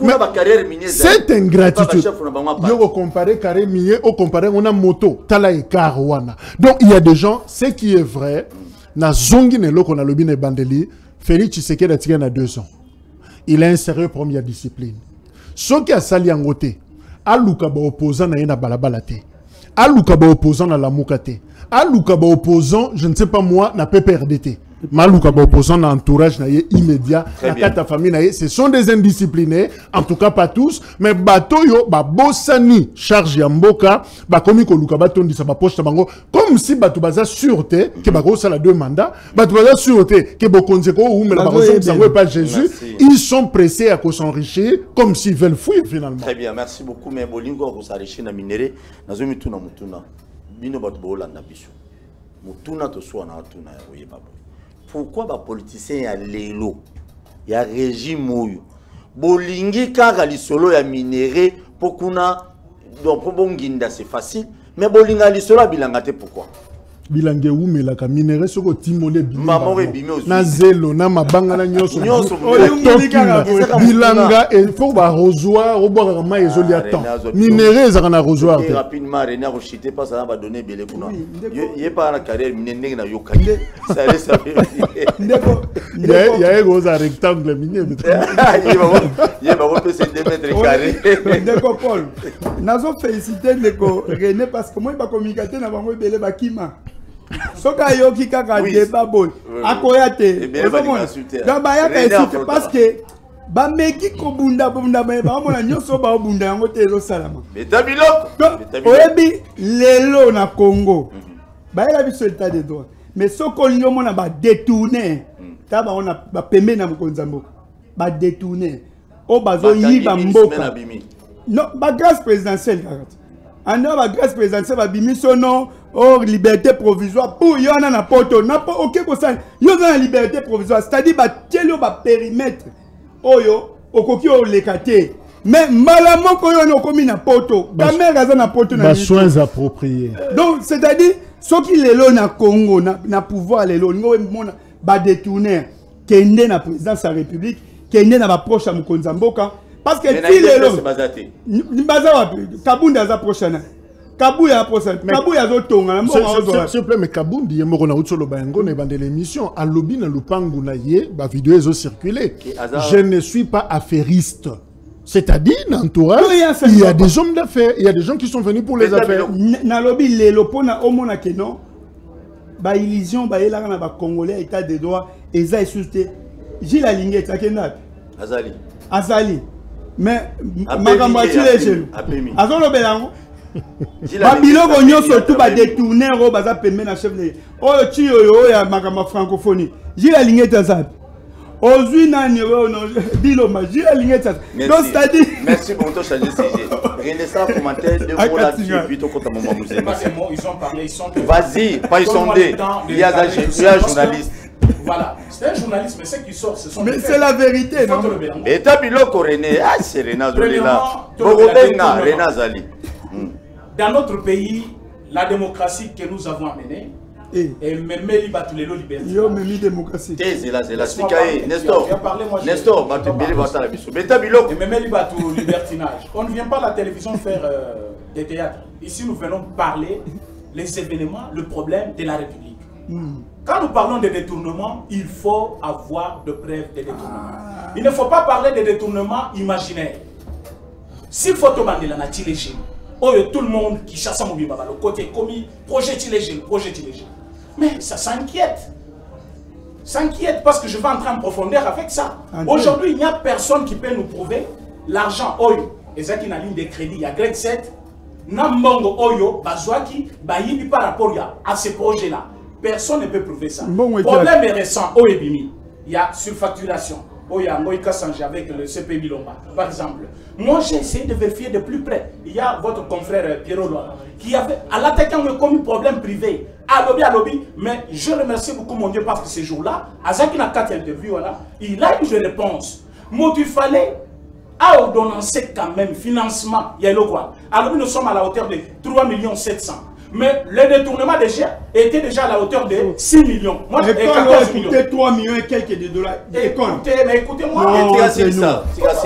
C'est ingratitude. Yo comparer carré minier, au comparer on a moto, tala et karwana. Donc il y a des gens, ce qui est vrai, na zongi ne lo qu'on a lobby ne bandeli, Félix Tshisekedi a tiré à deux ans. Il a un sérieux première discipline. Ce qui a sali yangote, aluka ba opposant na yena balabalate, aluka ba opposant na la mukate. Aluka ba opposant, je ne sais pas moi, n'a pas P R D T. Maluka ba opposant na entourage na ye immédiat, na kata famille na ye, ce sont des indisciplinés, en tout cas pas tous, mais bato yo ba bosani charge ya mboka, ba komi ko luka ba tondi sa ba poche bango, comme si bato baza sûreté que ba ko sala deux mandats, bato baza sûreté que bo konzeko ou mais la ba ko pas Jésus, ils sont pressés à s'enrichir comme s'ils veulent fuir finalement. Très bien, merci beaucoup mais bolingo ko s'enrichir na minéré, na zomi tuna mutuna. Pourquoi les politiciens ya lelo ya régime oyo bolingi kaka lisolo ya minéré pokuna donc bonginda c'est facile mais bolinga lisolo bilanga te pourquoi bilange ume la ka minéré soko timolé maman we bimé aussi na zelo na mabanga na nyoso nyoso bilanga il faut ba rosoir oboka ma ezoli attend minéré za na rosoir te rapidement René a chité pas ça va donner belé kuna yé pas la carrière minéré na yokaki ça laisse ça ndeko il y a un za rectangle minéré il va il va voir que c'est deux mètres carrés ndeko Paul nazo féliciter ndeko René parce que moi ba communicateur na bango belé bakima soka yoki kaka débat boy akoyate donc ba yaka esite parce que ba meki ko bunda bunda ba mona nyoso ba bunda yango te zo salama beta biloko oyebi lelo na Congo ba yela biso état de droit mais soko nyomo na ba détourner ta ba ona ba pembe na mokonza mboka ba détourner o bazo yiba mboka non ba grâce présidentielle kaka anda ba grâce présidentielle ba bimiso non or liberté provisoire pour yona na poto na pas OK ko ça yona liberté provisoire c'est-à-dire ba tielo ba périmètre oyo okoki o lekate Mais malamon ko yo no komi na poto. Caméra za na poto na. Soins appropriés. Donc c'est-à-dire ceux qui les lo na Congo na na pouvoir les lo ngo mona ba détourner kende na présidence de la République kende na ba proche à Mukonza Mboka parce que si les lo ni baza wapi Kabunda za prochaine. Kabuya prochaine. Kabuya zo tonga na mbongo. S'il vous plaît mais Kabundi yemoko na utso lo bango ne bande l'émission à lobby na lupangu na ye ba vidéo ezo circuler. Je ne suis pas affairiste. C'est-à-dire, dans l'entourage, il y a des hommes d'affaires, il y a des gens qui sont venus pour les affaires. Dans le lobby, les lopons, on a que non. Bah, illusion, bah, il y a un Congolais, état de droit, et ça est suscité. J'ai la ligne, tu as qu'un Azali. Azali. Mais, ma campagne, les jeunes. Azali, Bélango. Babilo Gognon, surtout, va détourner, va permettre à chef de. Oh, tu es ma campagne francophonie. J'ai la ligne, tu as ça. Aujourd'hui, merci pour ton changer de sujet. Renaissance commentaire de mots là-dessus plutôt contre maman Moussé. Ils ont parlé, ils sont. Vas-y, pas ils sont des. Il y a un journaliste. Voilà, c'est un journaliste, mais ce qui sort, ce sont. Mais c'est la vérité, non? Et t'as vu le René, ah c'est René Zoli là. Bogodena, René Zali. Dans notre pays, la démocratie que nous avons amenée. Et même les batulelo liberté. Yo même démocratie. C'est là, c'est là. Nestor. Nestor, va te béler va la biso. Mais tabilo. Et même les batu libertinage. On ne vient pas à la télévision faire euh, des théâtres. Ici nous venons parler les événements, le problème de la République. Mm. Quand nous parlons de détournement, il faut avoir de preuves de détournement. Ah. Il ne faut pas parler de détournement imaginaire. S'il faut demander la nature légère, oh tout le monde qui chasse à Mobimba, le côté commis, projet illégal, projet illégal. Mais ça s'inquiète. S'inquiète parce que je vais entrer en profondeur avec ça. Aujourd'hui, il n'y a personne qui peut nous prouver l'argent Oyo. Et ça qui n'a ligne de crédit, il y a Greg sept. Nambongo Oyo, Bazouaki, Bayibi par rapport à ces projets-là. Personne ne peut prouver ça. Le problème est récent, Oyebimi. Il y a surfacturation. Oya, Moïka Sanji avec le C P Bilomba, par exemple. Moi, j'ai essayé de vérifier de plus près. Il y a votre confrère Pierrot Loa qui avait, à l'attaquant, comme un problème privé. À lobby, à lobby. Mais je remercie beaucoup mon Dieu parce que ces jours-là, à Zaki n'a quatre interviews, il a eu des réponses. Moi, il fallait à ordonnancer quand même financement. Il y a le quoi. Alors, nous sommes à la hauteur de trois millions sept cents. Mais le détournement déjà était déjà à la hauteur de six millions. Moi, j'ai quatorze millions. trois millions et quelques de dollars. Écoutez, mais écoutez-moi. C'est ça.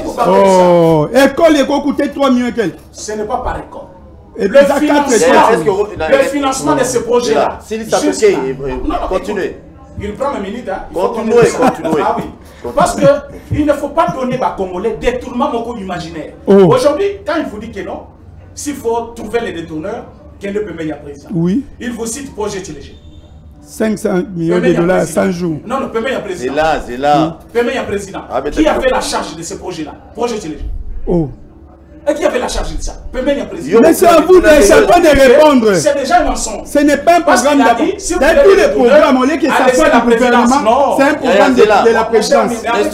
Oh, école, il faut coûter trois millions et quelques. Ce n'est pas par école. Et le financement, le financement de ce projet-là. S'il s'applique, continuez. Il prend une minute. Hein. Continuez, continuez. Ah oui. Parce qu'il ne faut pas donner à Congolais détournement beaucoup imaginaire. Oh. Aujourd'hui, quand il vous dit que non, s'il faut trouver les détourneurs, qu'elle ne peut payer à président. Oui. Il vous cite projet illégal. cinq cents millions de dollars cent jours. Non, non, payer à président. C'est là, c'est là. Payer à président. Ah, qui avait la charge de ce projet-là? Projet illégal. Oh. Et qui avait la charge de ça? Payer à président. Mais c'est à vous de chacun de répondre. C'est déjà un mensonge. Ce n'est pas un programme d'abord. Dans tous les programmes, on est que ça soit du gouvernement. C'est un programme de la présidence.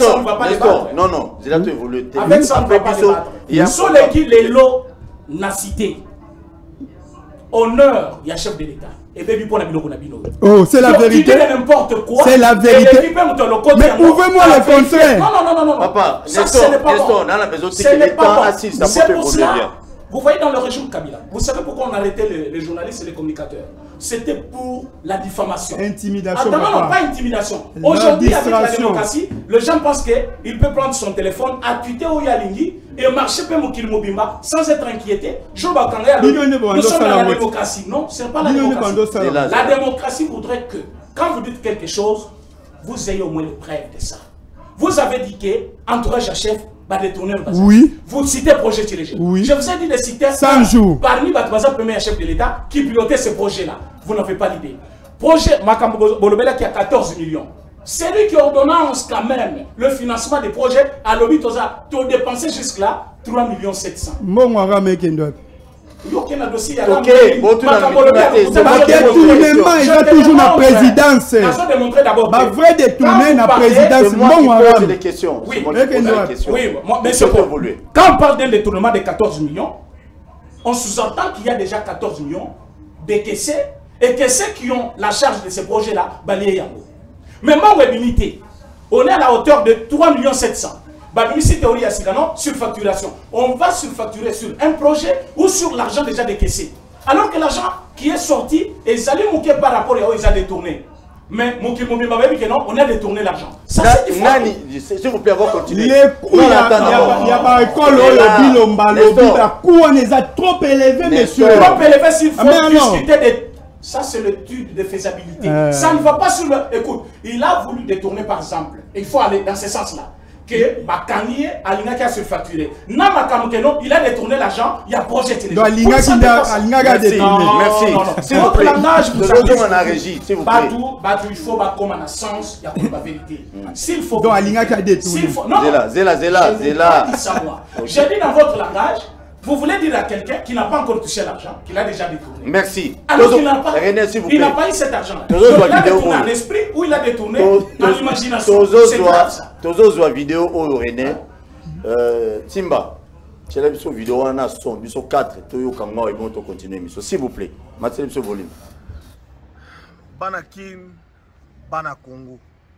Non, non, c'est là que vous le tenez. Avec ça, on ne va pas débattre. Ils sont les lots n'a cité. Honneur, il y a chef de l'État. Et bien, oh, c'est la vérité. C'est la vérité. Mais prouvez-moi le contraire. Non, non, non, non. Papa, Nestor, Nestor, on a besoin de l'État assis, ça peut te bien. Vous voyez dans le régime Kabila, vous savez pourquoi on a arrêté les, les journalistes et les communicateurs? C'était pour la diffamation. Intimidation. Ah, non, non, pas intimidation. Aujourd'hui, avec la démocratie, le gens pense qu'il peut prendre son téléphone, appuyer au Yalingi et marcher pour Moukil Mobimba sans être inquiété. Nous sommes dans la démocratie. Non, ce n'est pas la démocratie. La démocratie voudrait que, quand vous dites quelque chose, vous ayez au moins les preuves de ça. Vous avez dit que entourage à chef va détourner le bazar. Oui. Vous citez projet illégal. Oui. Je vous ai dit de citer cent jours. Parmi les premier chef de l'État qui pilotait ce projet-là. Vous n'avez pas l'idée. Projet Makambo Bolobela qui a quatorze millions. C'est lui qui ordonnance quand même le financement des projets à l'Obi Toza. Tu as dépensé jusque-là trois millions sept cents. Bon, on va mettre un doigt. Ok, bon, tu détournement, il y a toujours la présidence. Ma vraie détournement, la présidence. Bon, on pose des questions. Oui, mais c'est pour évoluer. Quand on parle d'un détournement de quatorze millions, on sous-entend qu'il y a déjà quatorze millions de caissés et que ceux qui ont la charge de ces projets-là, balayent Yango. Mais moi, on est limité. On est à la hauteur de trois millions sept cents. Babimisi théorie à non, surfacturation. On va surfacturer sur un projet ou sur l'argent déjà décaissé. Alors que l'argent qui est sorti, et ça lui manquait par rapport à où ils ont détourné. Mais mon qui non, on a détourné l'argent. Ça c'est du Nani, s'il vous plaît, on va continuer. Il y a pas école, le bilomba, le bilomba, on les a trop élevés, monsieur. Trop élevés, s'il faut discuter des... Ça, c'est l'étude de faisabilité. Euh... Ça ne va pas sur le... Écoute, il a voulu détourner, par exemple. Il faut aller dans ce sens-là. Que Bakanié, Alina qui a surfacturé. Non, il a détourné l'argent, il a projeté les gens. Alina qui a détourné. Merci. S'il vous plaît. Nous avons en régie, s'il vous plaît. Badou, Badou, il faut battre comme un sens, il y a la vérité. S'il faut... Donc Alina qui a détourné. Zéla, Zéla, Zéla, Zéla. J'ai dit dans votre langage, vous voulez dire à quelqu'un qui n'a pas encore touché l'argent, qu'il a déjà détourné. Merci. Alors qu'il n'a pas, René, s'il vous plaît. Il n'a pas eu cet argent. Donc il a détourné en esprit ou il a détourné dans l'imagination. C'est grave ça. Tozo zoa vidéo au René. Timba, tu as vu vidéo on a son, biso quatre, Toyo Kangma et bon to continuer mission. S'il vous plaît. Mathieu ce volume. Banakim, Bana Congo.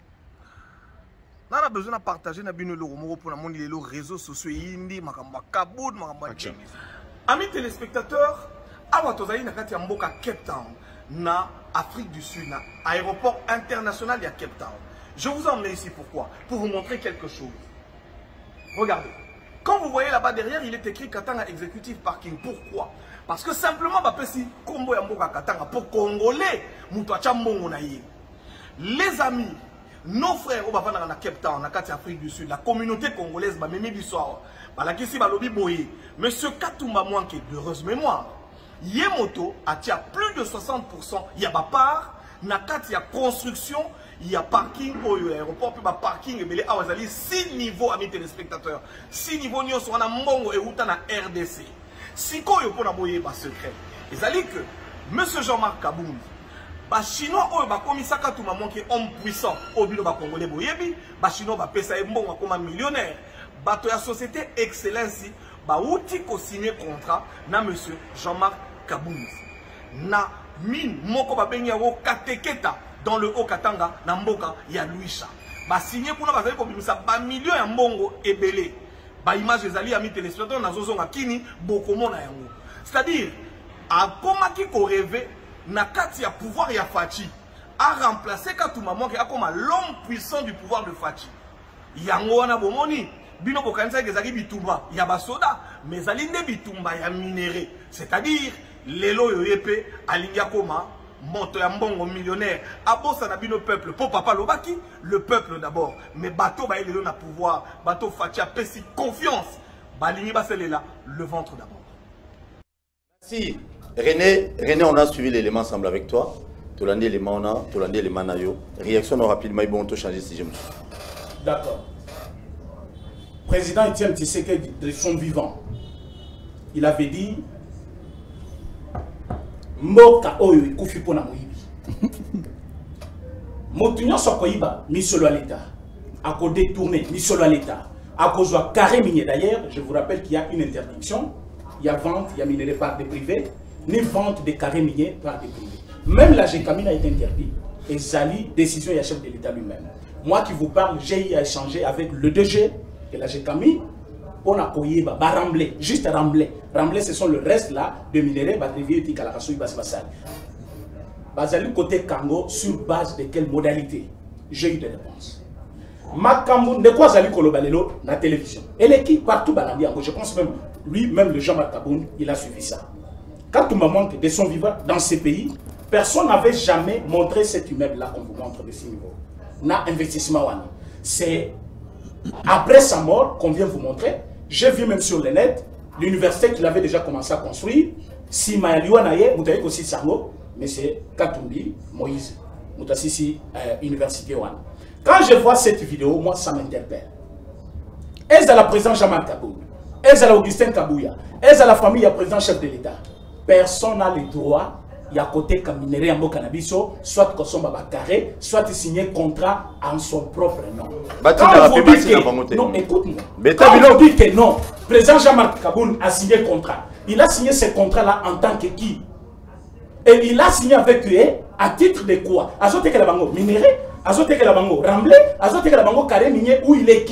On a besoin de partager na bino le romoro pour la monde les réseaux sociaux indi makamba kaboud makamba. Amis téléspectateurs, awa tozali na kati ya mboka Cape Town na Afrique du Sud na aéroport international ya Cape Town. Je vous emmène ici pourquoi? Pour vous montrer quelque chose. Regardez. Quand vous voyez là-bas derrière, il est écrit Katanga Executive Parking. Pourquoi? Parce que simplement bapesi kombo ya mboka Katanga pour congolais muto chambongo na ye. Les amis, nos frères au bavana na Cape Town, na kati Afrique du Sud, la communauté congolaise ba memi bisoa, ba la kisi ba lobi boye. Monsieur Katumba Mwanke de heureuse mémoire, Yemoto a tia plus de soixante pour cent y a ba part na kati ya construction, il y a parking au aéroport puis ba parking et belé awazali six niveaux amis téléspectateurs. six niveaux nyo so na mbongo et uta na R D C. Sikoyo pona boye ba secret. Ezali que monsieur Jean-Marc Kaboum ba chinois oyo ba komisa Katumba Mwanke homme puissant au bilo ba congolais boyebi ba chinois ba pesa mbongo comme millionnaire bato ya société excellence ba outi ko signer contrat na monsieur Jean-Marc Kaboum na mine moko ba bengi yango Kateketa dans le Haut Katanga na mboka ya Luisha ba signer pour na ba zali ko bimisa ba millions ya mbongo ebele ba image ezali ami téléspectateurs na zozonga kini bokomona yango c'est-à-dire a komaki ko rêver na kati ya pouvoir ya Fachi a remplacé Katumba Mwanke a comme l'homme puissant du pouvoir de Fachi yango wana bomoni bino bokanisa ezali bitumba ya basoda mais ezali nde bitumba ya minéré c'est-à-dire lelo yoyepe alingia koma moto ya mbongo millionnaire abosa na bino peuple po papa lobaki le peuple d'abord mais bateau ba lelo na pouvoir bateau Fachi a pesi confiance balingi baselela le ventre d'abord. Merci René, René, on a suivi l'élément ensemble avec toi. Tu l'as dit l'élément on a, tu l'as dit l'élément nayo. Réaction rapidement, il bon te changer si j'aime. D'accord. Président Etienne Tshisekedi de son vivant, il avait dit Moka oyo ikufi pona moyibi. Motunyo sokoyiba ni solo à l'État. A ko détourner ni solo à l'État. A cause de carré minier d'ailleurs, je vous rappelle qu'il y a une interdiction. Il y a vente, il y a minerai par des privés. Ni vente de carrés miniers par des privés. Même la G C A M I a été interdit. Et Zali, décision et chef de l'État lui-même. Moi qui vous parle, j'ai eu à échanger avec le D G de la G C A M I. On a payé, bah, rembler, juste rembler. Rembler, ce sont le reste là de minerais, bah, de Kalakasoui, bah, Bazali côté Kango, sur base de quelle modalité? J'ai eu des réponses. Makambo, de quoi Zali Kolobalelo, la télévision. Et l'équipe partout, bah, je pense même, lui-même, le Jean-Marc Kaboun, il a suivi ça. Quand tout moment de son vivant dans ces pays, personne n'avait jamais montré cet immeuble-là qu'on vous montre de ce niveau. Na investissement. C'est après sa mort qu'on vient vous montrer. J'ai vu même sur le net l'université qu'il avait déjà commencé à construire. Si Mayaliwanaye, vous avez aussi Sango, mais c'est Katumbi, Moïse, Moutassi, euh, Université One. Quand je vois cette vidéo, moi ça m'interpelle. Est-ce à la présidente Jean-Marc Kaboul? Est-ce à Augustin Kabouya? Est-ce à la famille du président chef de l'État? Personne n'a le droit, il y a côté caminéré en Bokanabiso, soit qu'on soit carré, soit signer contrat en son propre nom. Quand vous dites que, non, écoute-moi. Quand vous dites que non, le président Jean-Marc Kaboul a signé le contrat. Il a signé ce contrat-là en tant que qui? Et il a signé avec eux à titre de quoi? Azote que la bango minéré, azote que la bango remblé, azote que la bango carré minier, où il est qui?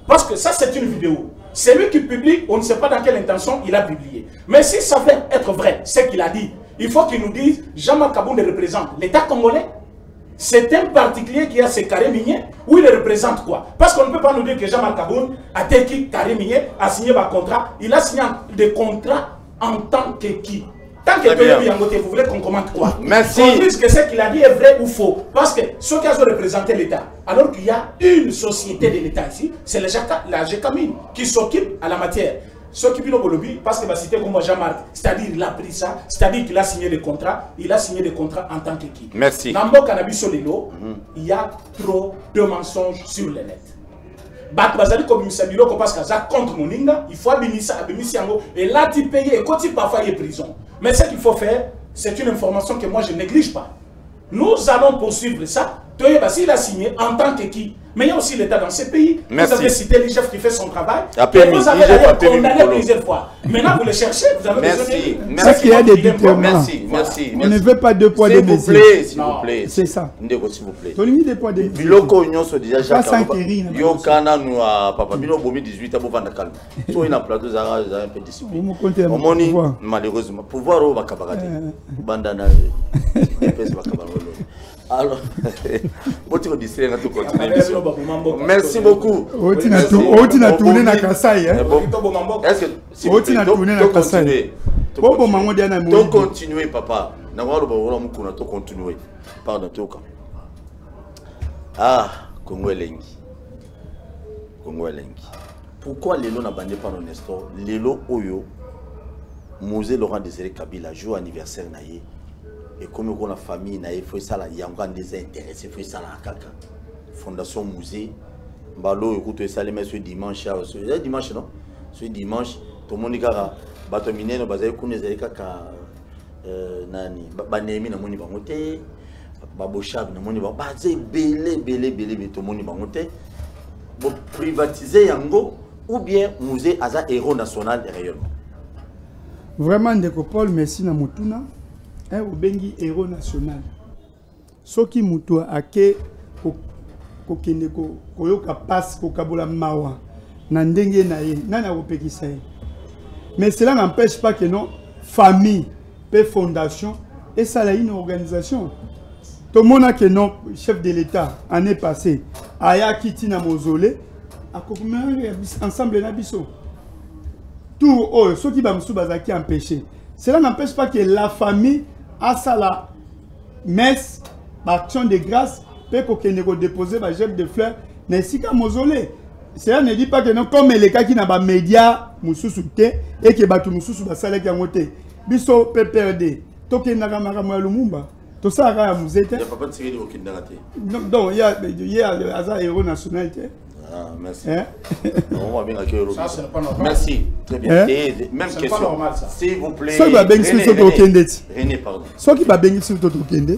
Parce que ça, c'est une vidéo. C'est lui qui publie, on ne sait pas dans quelle intention il a publié. Mais si ça veut être vrai, ce qu'il a dit, il faut qu'il nous dise, Jean-Marc Kaboun représente l'État congolais. C'est un particulier qui a ses carrés miniers, ou il représente quoi? Parce qu'on ne peut pas nous dire que Jean-Marc Kaboun a été qui, carré minier, a signé un contrat. Il a signé des contrats en tant que qui? Tant que vous voulez qu'on commente quoi? Merci. Qu'on dise que ce qu'il a dit est vrai ou faux. Parce que ceux qui ont représenté l'État, alors qu'il y a une société de l'État ici, c'est la G C A M I N qui s'occupe à la matière. S'occupe de Bolobi, parce que va citer comme Jean-Marc, c'est-à-dire il a pris ça, c'est-à-dire qu'il a signé des contrats, il a signé des contrats en tant que qui? Merci. Dans le cannabis solilo, il y a trop de mensonges sur le net. Bazali comme Misabiro, parce que ça contre Moninga, il faut abimisa, abimisiango, et là tu payes, et quand tu parfois il est prison. Mais ce qu'il faut faire, c'est une information que moi je ne néglige pas. Nous allons poursuivre ça. S'il a signé en tant que qui? Mais il y a aussi l'État dans ces pays. Merci. Vous avez cité l'I G F qui fait son travail. Et vous avez d'ailleurs condamné plusieurs fois. Maintenant vous le cherchez, vous avez merci. besoin de... Merci. qu'il y a des détournements. Merci, merci. On ne veut pas deux poids deux mesures. S'il vous plaît, s'il vous plaît. C'est ça. Ndeko, s'il vous plaît. Tu as mis des poids deux mesures. Biloko nyonso déjà Pas Jacques. s'enquérir. Yo kana nous a papa bino bomi dix-huit à bovanda calme. So ina plateau za za un peu discipline. Vous me comptez à Omoni pouvoir. malheureusement pouvoir au bakabarate. Bandana. Pèse bakabarate. Alors, merci beaucoup. Oti na tourner na Kasai. Est-ce que si Oti na tourner na Kasai. Bobo mango dia na mo. To continuer papa. Na ngalo ba wala mukuna to continuer. Pardon toka. Ah, Congo elengi. Congo elengi. Pourquoi lelo na bande pas Nestor? Lelo oyo Mosé Laurent Désiré Kabila joue anniversaire na ye. Et comme on a famille, il faut ça là, il y a encore des intérêts, il faut ça là, caca. Fondation Musée, Balo, écoute, ça les met ce dimanche, ce dimanche non, ce dimanche, tout le monde est là, bateau minier, nous basé qu'on est là, caca, nani, banemi na moni bangote, babochab na moni bangote, basé belé, belé, belé, tout le monde est bangote, pour privatiser yango ou bien Musée Aza héros national de rayonnement. Vraiment, Ndeko Paul, merci na mutuna. Un obengi héros national. Soki mutua ake kokende ko koyoka passe ko kabola mawa na ndenge na ye nana kopekisa ye. Mais cela n'empêche pas que non famille pe fondation et ça là une organisation. Tout le monde a que non chef de l'État année passée aya kiti na mausolée a ensemble na biso. Tout oh ceux qui va musu bazaki empêcher. Cela n'empêche pas que la famille a ça la messe, action de grâce, peut qu'on déposer ma gemme de fleurs, mais si qu'à mausolée. Cela ne dit pas que non, comme les cas qui n'ont pas de médias, et que batu mususu basale qui a monté. Biso peut perdre. Toké nagamara moi lumumba. Tout ça a musée. Il n'y a pas de série de aucune date. Donc il y a il y a le hasard héros national. Ah, merci. Hein? On va bien accueillir. Ça, c'est pas normal. Merci. Très bien. Hein? Et même C'est question. pas normal, ça. S'il vous plaît. Ça va bien sur tout Kende. René, pardon. Ça qui va bien sur tout Kende.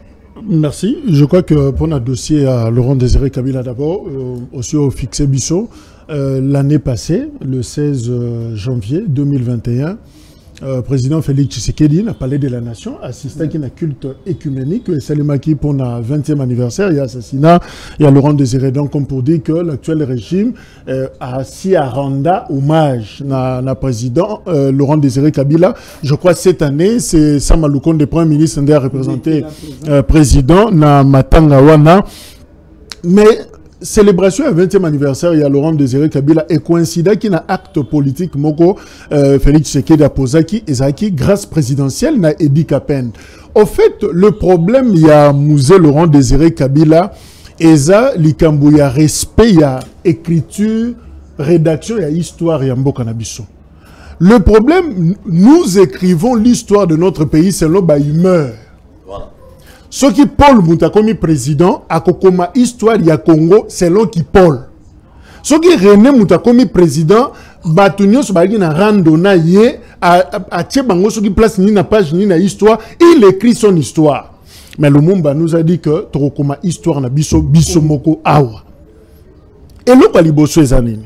Merci. Je crois que pour notre dossier à Laurent Désiré Kabila d'abord, euh, aussi au fixé Bissot, euh, l'année passée, le seize janvier deux mille vingt et un, Euh, président Félix Tshisekedi a parlé de la nation, assistant qui a un culte écuménique, et Salimaki pour le vingtième anniversaire, il y a assassinat, il y a Laurent Désiré, donc comme pour dire que l'actuel régime euh, a si à rendre hommage à la président euh, Laurent Désiré Kabila. Je crois que cette année, c'est Samaloukonde, le premier ministre, qui a représenté euh, président na Matanga Wana. Mais célébration du vingtième anniversaire, il y a Laurent Désiré Kabila et coïncident qui n'a acte politique moko euh, Félix Tshisekedi a posé qui ezaki grâce présidentielle na Edi Kapen. Au fait, le problème il y a Musée Laurent Désiré Kabila eza likambo ya respect ya écriture, rédaction ya histoire ya mboka na biso. Le problème, nous écrivons l'histoire de notre pays selon ba humeur. Voilà. Ce qui Paul Moutakomi président a kokoma histoire ya Congo selon qui Paul. Ce qui René Moutakomi président batunyo so bagi na randona ye a a tchebango ce qui place ni na page ni na histoire, il écrit son histoire. Mais Lumumba nous a dit que tokoma histoire na biso biso moko awa. Et le paliboso ezanini.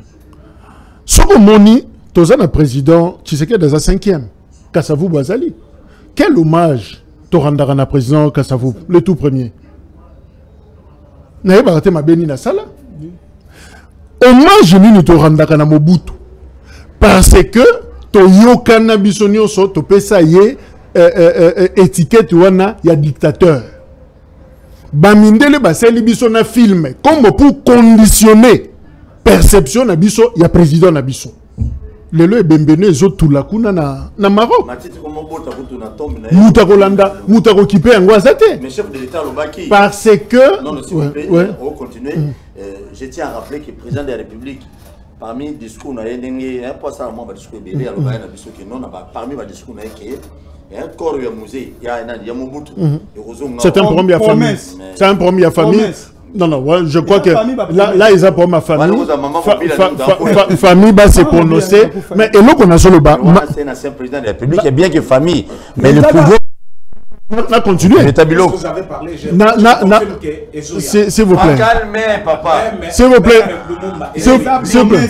Soko moni tozana président Tshisekedi dans cinquième. Kasavu Bazali. Quel hommage Torandara président Kassavou, le tout premier. Naye barate ma béni na sala. hommage nini to randaka na Mobutu parce que to yokana biso nyonso to pesa ye euh, euh, euh, étiquette wana ya dictateur. Bamindele baseli biso na film comme pour conditionner perception na biso ya président na biso. Lelo e bembene ezo tula kuna na na Maroc. Matiti komo bota kutu na tombe na. Muta kolanda, muta ko kipe yango azate. Mais chef de l'État Lobaki. Parce que non, non, s'il vous plaît, ouais, on va continuer. Mm. Euh, je tiens à rappeler que le président de la République parmi les discours na yendenge un pas ça moi ba discours belé alors na biso que non parmi les discours na yeke un corps ya musée il y a il y a Mobutu. C'est un premier famille. C'est un premier famille. Non, non, ouais, je crois que là, là, ils ont pour ma famille. Famille, bah, c'est prononcé. Mais et là, qu'on a sur le bas. C'est un ancien président de la République, bien que famille. Mais le pouvoir. On a continué. Vous avez parlé, s'il vous plaît. Calmez, papa. S'il vous plaît. S'il vous plaît.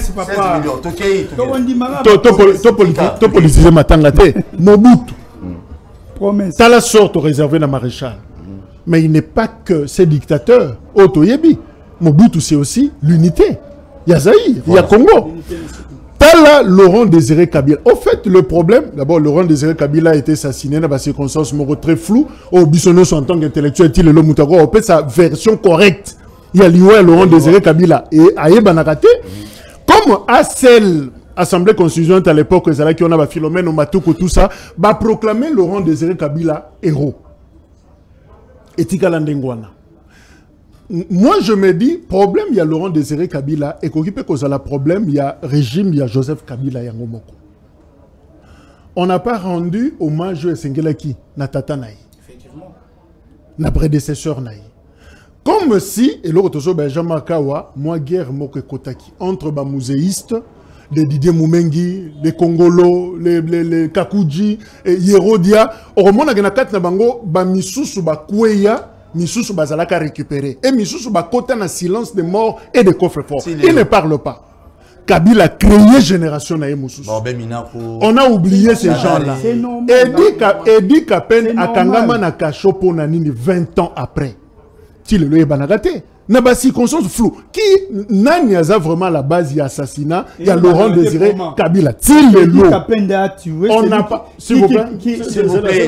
Tu politiser ma tangate. Mobutu. T'as la sorte réservée dans maréchal. Mais il n'est pas que ces dictateurs. Otoyebi. Mobutu, c'est aussi l'unité. Il y a Zaïre, il y a Congo. Tala Laurent Désiré Kabila. Au fait, le problème, d'abord, Laurent Désiré Kabila a été assassiné dans des circonstances très floues. Au Bissonneau, en tant qu'intellectuel, il est le Moutago. On peut sa version correcte. Il y a l'I O Laurent Désiré Kabila. Et Aye Banakate, comme à celle. Assemblée constitutionnelle à l'époque, qui on a Philomène, Matouko, tout ça, va proclamer Laurent Désiré Kabila héros. Et Tikalandengwana. Moi, je me dis, problème, il y a Laurent Désiré Kabila, et qu'on peut causer le problème, il y a régime, il y a Joseph Kabila Yangomoko. On n'a pas rendu hommage à Sengelaki, na tata naï. Effectivement. Na prédécesseur naï. Comme si, et l'autre, Benjamin Kawa, moi, guerre Moke Kotaki, entre les muséistes, les Didier Moumengi, les Congolo, les, les, les Kakuji, et Yerodia, au moment où on a quatre nabango, ba misusu ba kweya, misusu ba zalaka récupéré, et misusu ba kota na silence des morts et des coffres forts. Si il ne parle pas. Kabila a créé génération na misusu. On a oublié ces gens-là. Edi Kapen a kangama na kashopo na nini vingt ans après. Si le loye banagate. Il y a des circonstances floues. Qui n'a vraiment la base, il y a assassinat, il y a Laurent Désiré Kabila. S'il est lourd. On n'a pas. S'il vous plaît. S'il vous plaît.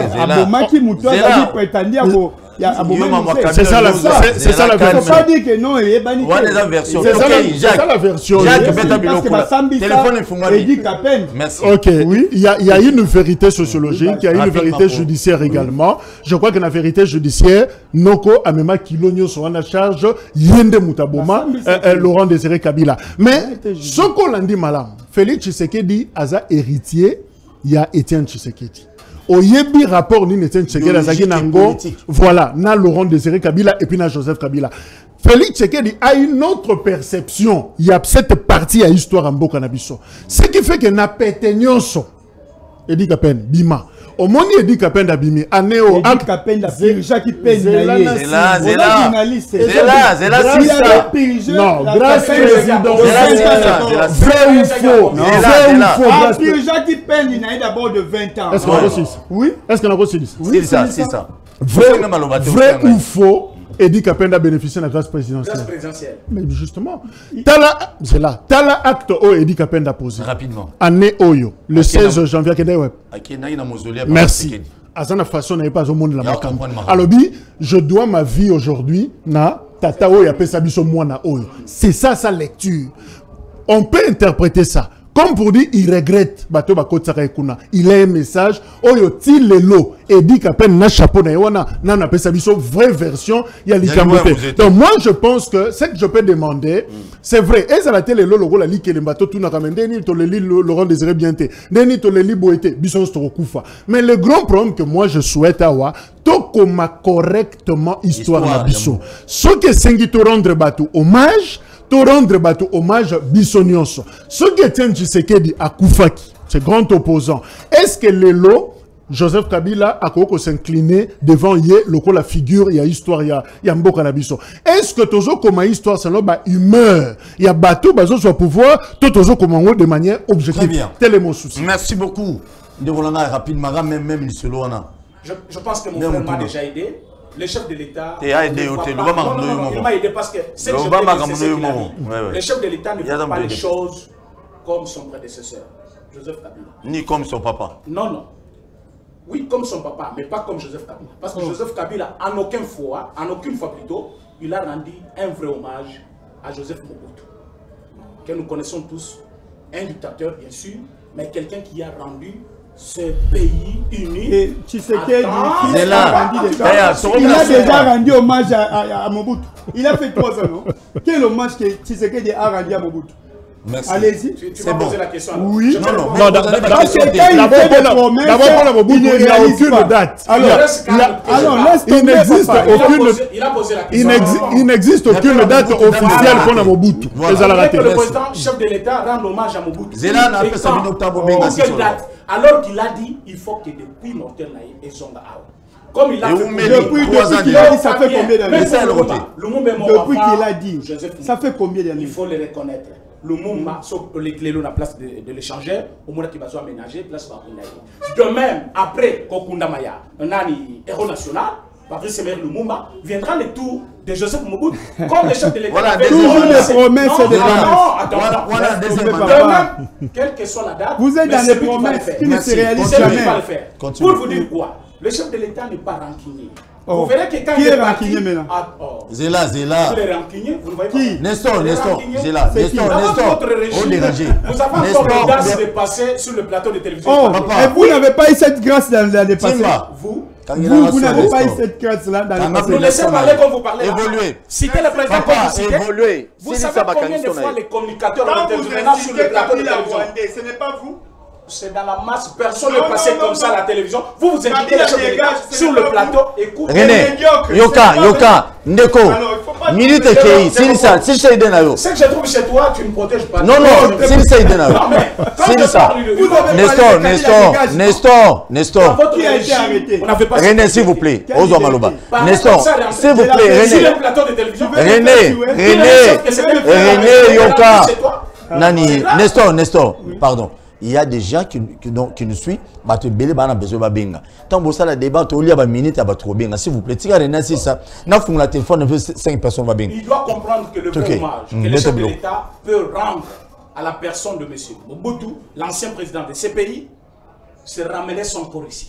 C'est ça la version. C'est ça la version. C'est ça la version. Merci. Ok. Oui. Il y a une vérité sociologique, il y a une vérité judiciaire également. Je crois que la vérité judiciaire, Noko Amema Kilonio sont en charge. Yende Mutaboma, euh, euh, Laurent Désiré Kabila. Mais ce qu'on a dit malam, Félix Tshisekedi a héritier, il y a Étienne Tshisekedi. Au yebi rapport ni Étienne Tshisekedi azaki nango, voilà, na Laurent Désiré Kabila et puis na Joseph Kabila. Félix Tshisekedi a une autre perception. Il y a cette partie à histoire en Mboka na biso. Ce qui fait que na pétenyoso, Edi Kapen, Bima. Au monde il dit Kapen d'abimi anéo ak Kapen d'abimi Jacques Pen Zela Zela Zela Zela Zela non grâce président vrai ou faux vrai ou faux ah Jacques Pen il a d'abord de vingt ans est-ce qu'on a six oui est-ce qu'on a six c'est ça c'est ça vrai ou faux Edi Kapen a bénéficié de la grâce présidentielle. Grâce présidentielle. Mais justement, Tala, c'est là. Tala acte o Edi Kapen a posé. Rapidement. Année Oyo, le seize janvier à Kedeweb. Merci. À cette façon, n'est pas au monde de la Macam. Alors, je dois ma vie aujourd'hui na Tata Oyo appelle ça biso mwana Oyo. C'est ça sa lecture. On peut interpréter ça. Comme pour dire, il regrette, bateau bako tsakaekuna. Il a un message, oyo ti lelo, et dit qu'à peine na chapeau na yoana, na na pesa biso vraie version, il y a l'ikambote. Donc moi je pense que ce que je peux demander, mm. c'est vrai. Et ça la télé lelo logo la li le bateau tout na kamende ni to le li Laurent Désiré Bienté, ni to le li boité, biso sto kufa. Mais le grand problème que moi je souhaite avoir, to koma correctement histoire na biso. Ce que sengi to rendre bateau hommage. To rendre bateau hommage bisonioso. Ce que Étienne Tshisekedi a Koufaki, c'est grand opposant. Est-ce que Lelo, Joseph Kabila a koko s'incliner devant Yé, le la figure, il y a histoire, il y a, il y a Mboka Nabiso. Est-ce que Tozo comme histoire, c'est là, humeur, il y a bateau, bateau sur pouvoir, tout Tozo comme de manière objective. Très bien. Tel est mon souci. Merci beaucoup. De Rolanda rapidement, même, même, il se je, je pense que mon frère m'a déjà aidé. le chef de l'État... Il m'a aidé parce que c'est que je voulais dire, c'est ce qu'il a dit. Le chef de l'État ne fait pas les choses comme son prédécesseur, Joseph Kabila. Ni comme son papa. Non, non. Oui, comme son papa, mais pas comme Joseph Kabila. Parce que oh. Joseph Kabila, en aucune fois, en aucune fois plutôt, il a rendu un vrai hommage à Joseph Mobutu, que nous connaissons tous, un dictateur bien sûr, mais quelqu'un qui a rendu ce pays uni. Et Tshisekedi, il, il a déjà rendu hommage à, à, à Mobutu. Il a fait trois ans, non? Quel hommage que Tshisekedi a rendu à Mobutu? Allez-y. Tu, tu m'as bon. posé la question. Alors. Oui. Non, non, non. D'abord, pour la Mobutu, il n'y a aucune date. Alors, il n'existe aucune. Il a posé la question. Il n'existe aucune date officielle pour la Mobutu. Le président, chef de l'État, rend hommage à Mobutu. Quelle date? Alors qu'il a dit, il faut que depuis Mortel Naïm et Zonga Aou. Comme il a fait depuis qu'il a dit, ça fait combien d'années? Depuis qu'il a dit, ça fait combien d'années? Il faut le reconnaître. Le Mumba, sauf les clés la place de, de l'échangeur, au moment qui va se aménager, place de même, après Kokunda Maya, un ami héros national, Patrice Emery Lumumba, viendra le tour de Joseph Mobutu, comme le chef de l'État. Voilà, toujours des promesses et des promesses. Non, attends, voilà, de même, quelle que soit la date, vous êtes dans les promesses qui ne se réalisent jamais. Pour vous dire quoi, le chef de l'État n'est pas rancunier. Oh. Vous verrez que quand qui il est est parti, rancunier maintenant? ah, oh. Zéla, Zéla. Vous les rancuniers, vous ne voyez pas. Qui? Nestor, Nestor, Zéla, Nestor, Nestor. On dégagé. Vous avez encore la grâce de passer sur le plateau de télévision. Oh, et vous n'avez pas eu cette grâce dans le passé. Vous Vous, vous n'avez pas eu cette grâce-là dans le passé. Nous laissez parler comme vous parlez. Évoluer. Citez le président comme vous citez. Évoluer. Vous savez combien de fois les communicateurs ont été sur le plateau de télévision? Ce n'est pas vous. C'est dans la masse, personne ne passait comme ça à la télévision. Vous vous invitez les chefs de l'État sur le plateau, écoutez. René, Yoka, Yoka, Ndeko, minute Kei, c'est ça, c'est ça, Idenayo. Ce que je trouve chez toi, tu ne protèges pas. Non, non, c'est ça, Idenayo. C'est ça. Nestor, Nestor, Nestor, Nestor. Qui a été arrêté? René, s'il vous plaît, Ozo Maloba. Nestor, s'il vous plaît, René. René, René, René, Yoka. Nani, Nestor, Nestor, pardon. Il y a des gens qui, qui, qui nous suivent, bah tu belé bah na besoin bah benga. Tant que ça la débat, tu lis bah minute bah trop benga. S'il vous plaît, tu regardes c'est ça. Na fond la téléphone, cinq personnes va benga. Il doit comprendre que le vrai hommage que le chef de l'État peut rendre à la personne de Monsieur Mobutu, l'ancien président de ce pays, se ramener son corps ici.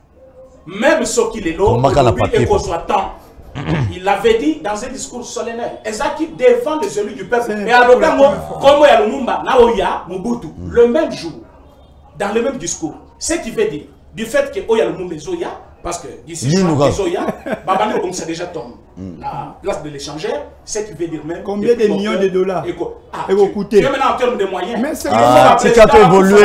Même ce qu'il est là, et qu'on soit temps. Il l'avait dit dans un discours solennel. Ezaki défend les élus du peuple. Et à l'occasion, comme il y a le Mumba, Naoya, Mobutu, le même jour, dans le même discours, ce qui veut dire, du fait que il y a le Mumba Zoya, parce que d'ici Zoya, Babane comme ça déjà tombe, la place de l'échangeur, ce qui veut dire même. Combien de millions de dollars? Et ah, vous coûtez. Maintenant en termes de moyens. Mais c'est ah, c'est qu'à évoluer.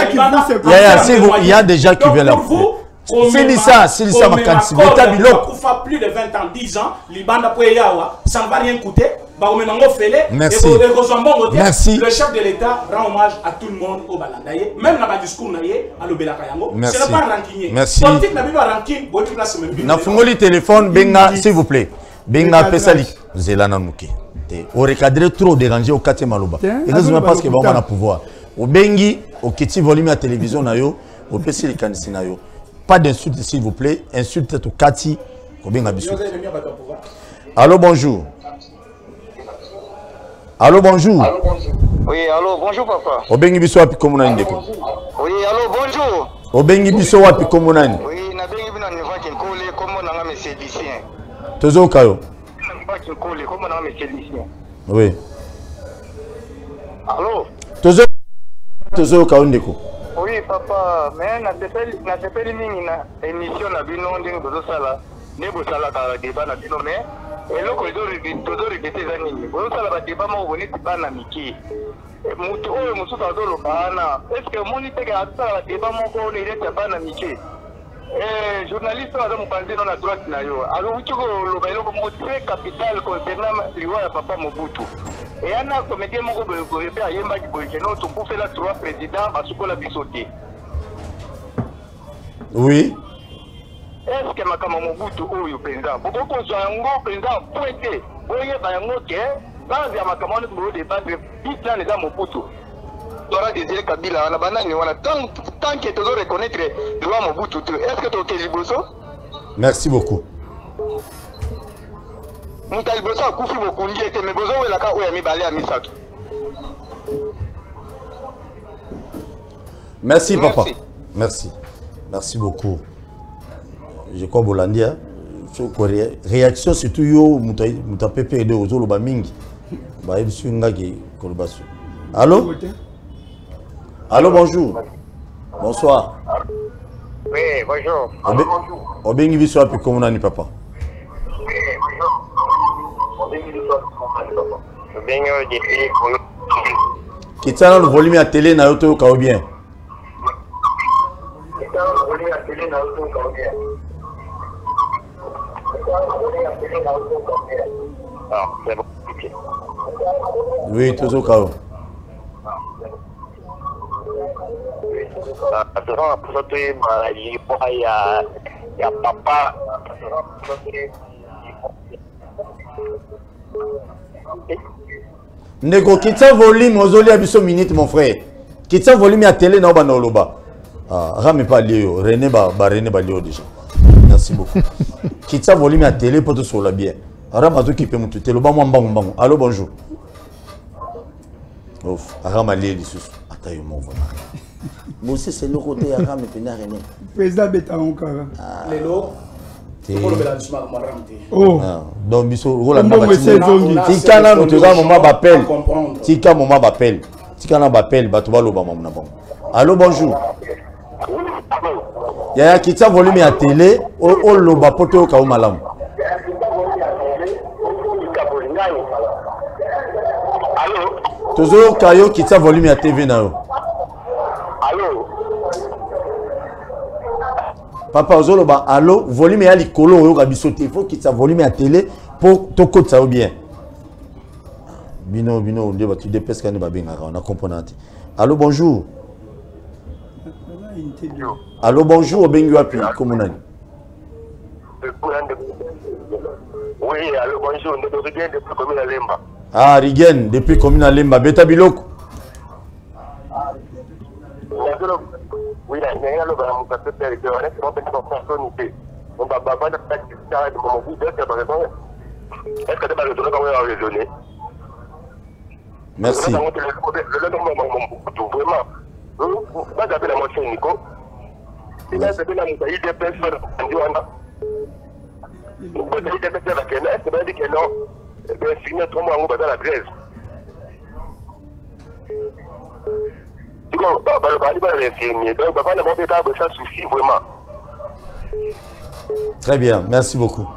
Il y a des gens qui viennent là. C'est ça, c'est ça ma candidature. Plus de vingt ans, dix ans, Libanda Poyawa, ça ne va rien coûter. Merci. Merci. Le chef de l'État rend hommage à tout le monde au Balandaye, même dans le discours à l'Obelakayango. Ce n'est pas rancunier. Merci. Politique n'a pas rancune, vous êtes là, c'est même. Na fungoli téléphone, benga, s'il vous plaît. Benga Pesali. Zelana Nuki. Au recadrer trop dérangé au Kate Malouba. Et raison parce que vraiment on a pouvoir. Au Bengi, au Kiti volume à télévision nayo, au P C les candidats nayo. Pas d'insulte s'il vous plaît, insulte au Kati. Allô, bonjour. Allô, bonjour. Allô, bonjour. Oui, allô, bonjour, papa. Obengi biso wapi komuna ndeko. Oui, allô, bonjour. Obengi biso wapi komuna ndeko. Oui, na bengi bina niva kinkole comme on a un médecin. Tozo kayo. Niva kinkole comme on a un médecin. Oui. Allô. Tozo Tozo kayo ndeko. Oui, papa, mais na tepeli na tepeli mingi na émission na bino ndenge tozo sala. Nebo sala ka débat na bino mais eloko tozo répéter za nini. Bozo sala ba débat mo boni tibana miki. Mutu oyo mususu azoloba ana. Est-ce que moni teke asala débat moko ne ileta bana miki? Eh, journaliste aza mopanzi na droite na yo. Alors uti ko loba eloko mo très capital concernant liwa ya papa Mobutu. Et ana comédien moko boye ko rebe ayemba ki boye no to pour faire la trois président basukola bisoté. Oui. Est-ce que makama Mobutu oyo penza boko ko zango penza pointé boye ba yango ke bazi ya makama on ko débattre bitlan les Mobutu. Dora Désiré Kabila na banani wana tant tant que tu dois reconnaître loi Mobutu. Est-ce que tu es liboso? Merci beaucoup. Mouta liboso akufi bokundi ete me bozo welaka oya mibale ya misato. Merci, Merci papa. Merci. Merci beaucoup. Je crois Bolandia. Réaction surtout yo Mouta Pepe de Ozolo Bamingi. Ba ebisu ngaki kolobasu. Allô? Allô, bonjour. Bonsoir. Oui, bonjour. Allô, bonjour. Obengi biso api komuna ni papa. Oui, bonjour. Obengi biso api komuna ni papa. Obengi depuis kono. Kitana le volume à télé na yoto ka bien. Kitana le volume à télé na yoto ka bien. Kitana le volume à télé na yoto ka bien. Ah, c'est bon. Oui, tout au cas. Aturan pusoto yi ma ya ya papa. Ndeko kitsa volume ozoli abiso minute mon frère. Kitsa volume à télé na obana oloba. Ah, rame pas Léo, René ba ba René ba Léo déjà. Merci beaucoup. Kitsa volume à télé pour te sola bien. Rama to qui peut me tuter loba mo mbangu mbangu. Allô, bonjour. Ouf, Rama Léo lisusu. Atayo mo voilà. Moi aussi c'est le côté à Rame Pena René. Président Bétaron Kara. Lelo. Oh. Donc biso rola na Zongi. Tika na no toza moma bapel. Tika moma bapel. Tika na bapel bato ba loba mama na bon. Allô, bonjour. Yaya kitsa volume à télé o o loba poto ka o malamu. Allô. Tozo kayo kitsa volume à T V na yo. Allô. Papa Ozoloba, allô, volume ya likolo oyo ka biso te, il faut kitsa volume à télé pour to kotsa o bien. Bino bino nde ba tu dépêche ka ne ba benga on a comprendre. Allô, bonjour. Allô, bonjour, obengi wapi komunani. Oui, allô, bonjour, nous Rigen depuis commune à Lemba. Ah, Rigen depuis commune à Lemba, beta biloko. Oui, il y a un peu de temps que on est en train on va pas de faire du travail de mon goût, est-ce que tu vas le donner comme un raisonné? Merci. Le vraiment. Vous avez la moitié, Nico. Il y a des personnes qui ont vous avez des personnes qui ont dit que non, c'est signé trop moins dans la Grèce. Très bien, merci beaucoup.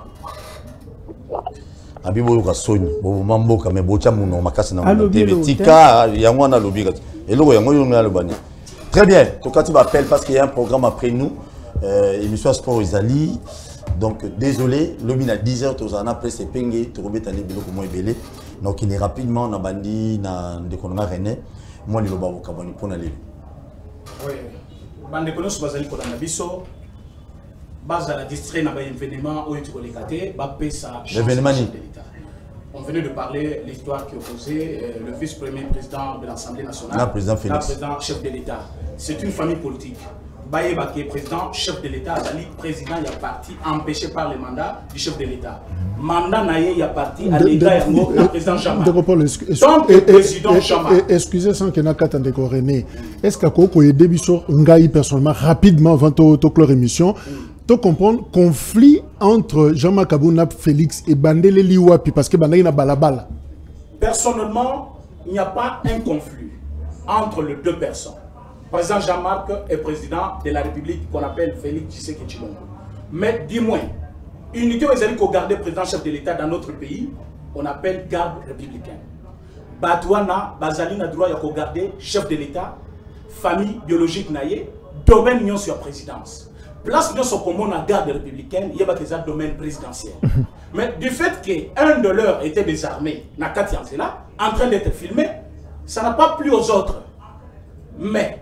Abibo ka soni, bo mambo ka me bocha muno makasi na mo T V tika yango na lobi ka. Eloko yango yo na lobani. Très bien, Tokati m'appelle parce qu'il y a un programme après nous, euh, émission Sport Isali. Donc désolé, le à dix heures tous en après c'est pengé, tu remets tani biloko mo ebele. Donc il est rapidement na bandi na ndekonga René. Moi le loba kabani pona le. Oui. Bande konos bazali ko na biso. Base à la distrait na ba événement au tu kolekate, ba pesa. L'événement ni. On venait de parler de l'histoire qui opposait euh, le vice-premier président de l'Assemblée nationale, le président Félix, le président chef de l'État. C'est une famille politique. Baye Baké, président chef de l'État, Azali président, il y a parti empêché par le mandat du chef de l'État. Mandat naïe, il y a parti à l'État, il y a le président Jamal. Donc le président Jamal. Excusez sans que Nakata René. Est-ce que Koko est début sur Ngaï personnellement rapidement avant toute leur émission? Tu comprends conflit entre Jean-Marc Abouna, Félix et Bandele Liwapi parce que Bandele n'a balabala. Personnellement, il n'y a pas un conflit entre les deux personnes. Président Jean-Marc est président de la République qu'on appelle Félix Tshisekedi Tshilombo. Mais dis-moi, unité où ils ont gardé président chef de l'État dans notre pays, on appelle garde républicaine. Batouana, Bazali a droit de garder chef de l'État, famille biologique naïe, domaine union sur la présidence. Place de son commun en garde républicaine, il y a des domaines présidentiels. Mais du fait qu'un de leurs était désarmé, Nakati Anzela, en train d'être filmé, ça n'a pas plu aux autres. Mais,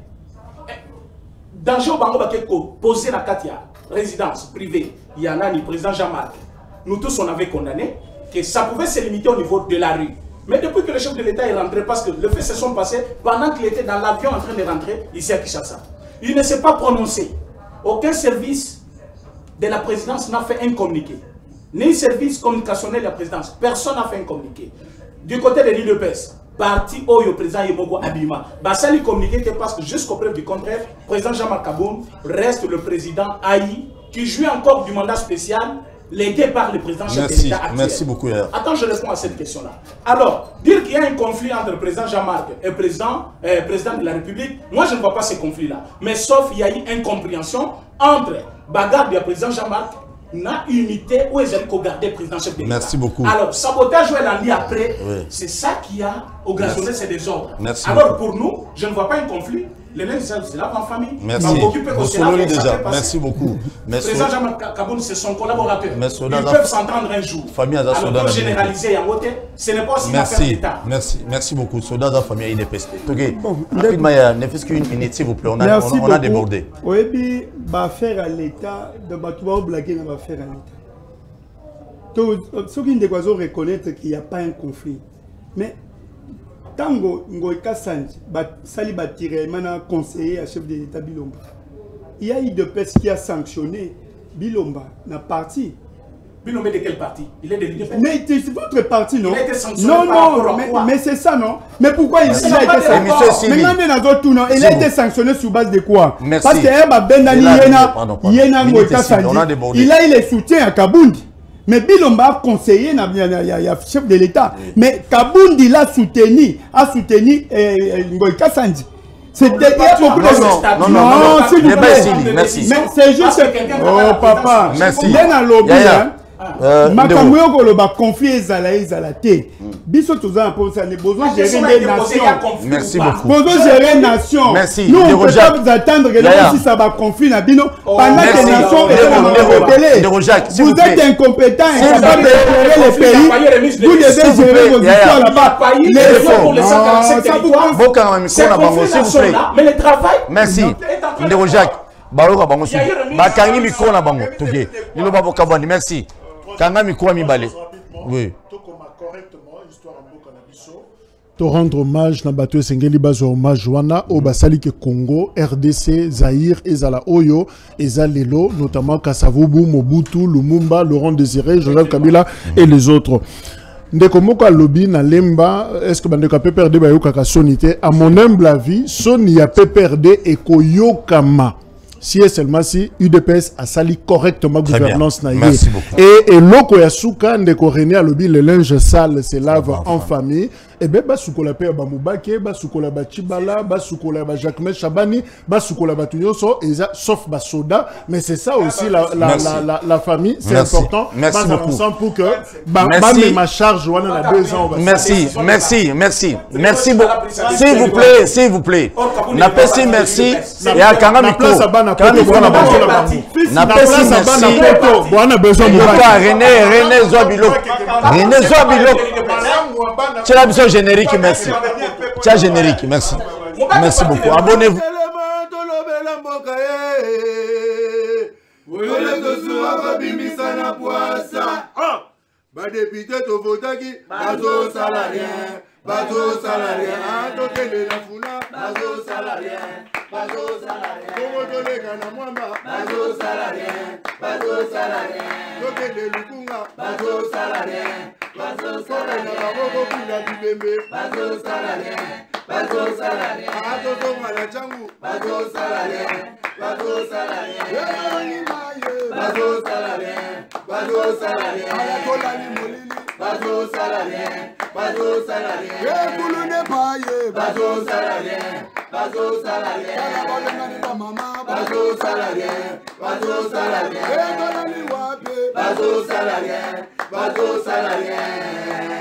danger au Bango Bakeko, posé Nakati, résidence privée, il y en a ni président Jean-Marc. Nous tous on avait condamné que ça pouvait se limiter au niveau de la rue. Mais depuis que le chef de l'État est rentré, parce que le fait se sont passés pendant qu'il était dans l'avion en train de rentrer ici à Kinshasa, il ne s'est pas prononcé. Aucun service de la présidence n'a fait un communiqué. ni service communicationnel de la présidence. Personne n'a fait un communiqué. Du côté de l'I D P S, parti où le président Yemogo Abima, ça lui communiqué parce que jusqu'au preuve du contraire, le président Jean-Marc Kaboun reste le président Aïe qui joue encore du mandat spécial légué par le président chef de l'État actuel. Merci beaucoup. Attends, je réponds à cette question-là. Alors, dire qu'il y a un conflit entre le président Jean-Marc et le président, euh, président de la République, moi je ne vois pas ce conflit-là. Mais sauf qu'il y a eu incompréhension entre bagarre du président Jean-Marc, na unité où ils allaient garder le président chef de l'État. Merci beaucoup. Alors, sabotage où elle en dit après, oui. C'est ça qui a occasionné ces désordres. Merci Alors, beaucoup. Pour nous, je ne vois pas un conflit. Les mêmes, c'est là en famille. Merci. Déjà. Merci beaucoup. Le président Jean-Marc Kaboun, c'est son collaborateur. Merci. Ils peuvent s'entendre un jour. Famille Alors, pour généraliser et en voter, ce n'est pas aussi une affaire d'État. Merci. Merci beaucoup. Soda de la famille I D P S. Ok. Rapidement, ne faites qu'une minute, s'il vous plaît. On a, on, on a débordé. Oui, puis, bah, faire à l'État, de Batouba blaguer, on va faire à l'État. Ceux qui ne doivent reconnaître qu'il n'y a pas un conflit. Mais, Tango Ngoïka Sanji, Sali Batire, maintenant conseiller à chef de l'État Bilomba. Il y a eu de pèse qui a sanctionné Bilomba, la partie. Bilomba de quel parti? Il est de l'I D P S. Mais c'est votre parti, non? Il a été sanctionné. Non, non, mais, mais c'est ça, non? Mais pourquoi il, il a été sanctionné? Il a été sanctionné sur base de quoi? Merci. Parce que il a eu les soutiens à Kabundi. Mais Bilomba a conseillé le chef de l'État. Oui. Mais Kabundi l'a soutenu, a soutenu Ngoïka Sanji. C'est beaucoup de... Non, non, non, non, s'il vous plaît. Merci. Mais c'est juste... Oh, papa. Merci. Il y a un lobby, hein. Makambo yoko loba conflit ezala ezala te. Biso toza pour ça les besoins gérer des nations. Merci beaucoup. Besoin gérer nation. Merci. Nous on peut pas vous attendre que si ça va conflit na bino pendant que les nations est vous êtes incompétents et incapable de gérer les pays. Vous devez gérer vos histoires là-bas. Les gens pour les cent quarante-sept territoires. C'est conflit national, mais le travail. Merci. Ndero Jacques. Baroka bango su. Bakangi miko na bango. Toke. Nilo babo kabandi. Merci. Kanga miko mi balé. Oui. To rendre hommage na bato esengeli bazo hommage wana au basali ke Congo, R D C, Zaïre, ezala Oyo, ezalelo, notamment Kasavubu, Mobutu, Lumumba, Laurent Désiré, Joseph Kabila et les autres. Ndeko moko lobby na lemba, est-ce que bandeko P P R D ba yoka ka sonité? À mon humble avis, soni ya P P R D et koyokama. Si et seulement si U D P S a sali correctement la gouvernance na Merci beaucoup. Et et loko ya suka ndeko René alobi le linge sale se lave en famille. Et bien ba sukola pe ba Mubake, ba sukola ba Chibala, ba sukola ba Jacques Chabani, ba sukola ba Tunyoso et sauf ba Soda, mais c'est ça aussi la la, la la la famille, c'est important. Merci beaucoup. Ensemble pour que ba ba ma charge on a deux ans. Merci, merci, merci. Merci beaucoup. S'il vous plaît, s'il vous plaît. Na pesi merci et à Kanga Miko. Quand il faut la banque, n'a pas si merci. On a besoin de René, René Zobilo. René Zobilo. Tu as besoin générique, merci. Tu as générique, merci. Merci beaucoup. Abonnez-vous. Bateau salarié, toquez la founa, bateau salarié, bateau salarié, Komodo les gana mwamba, bateau salarié, bateau salarié, toquez de lukunga, bateau salarié, bateau salarié, baboko kula bibembe, bateau salarié, bateau salarié, atoto mala changu, bateau salarié, bateau salarié, bateau salarié, bateau salarié, ayakola ni molili, bateau salarié, bateau salarié. Bateau salarié, bateau salarié, bateau salarié, bateau salarié, bateau salarié, bateau salarié, bateau salarié.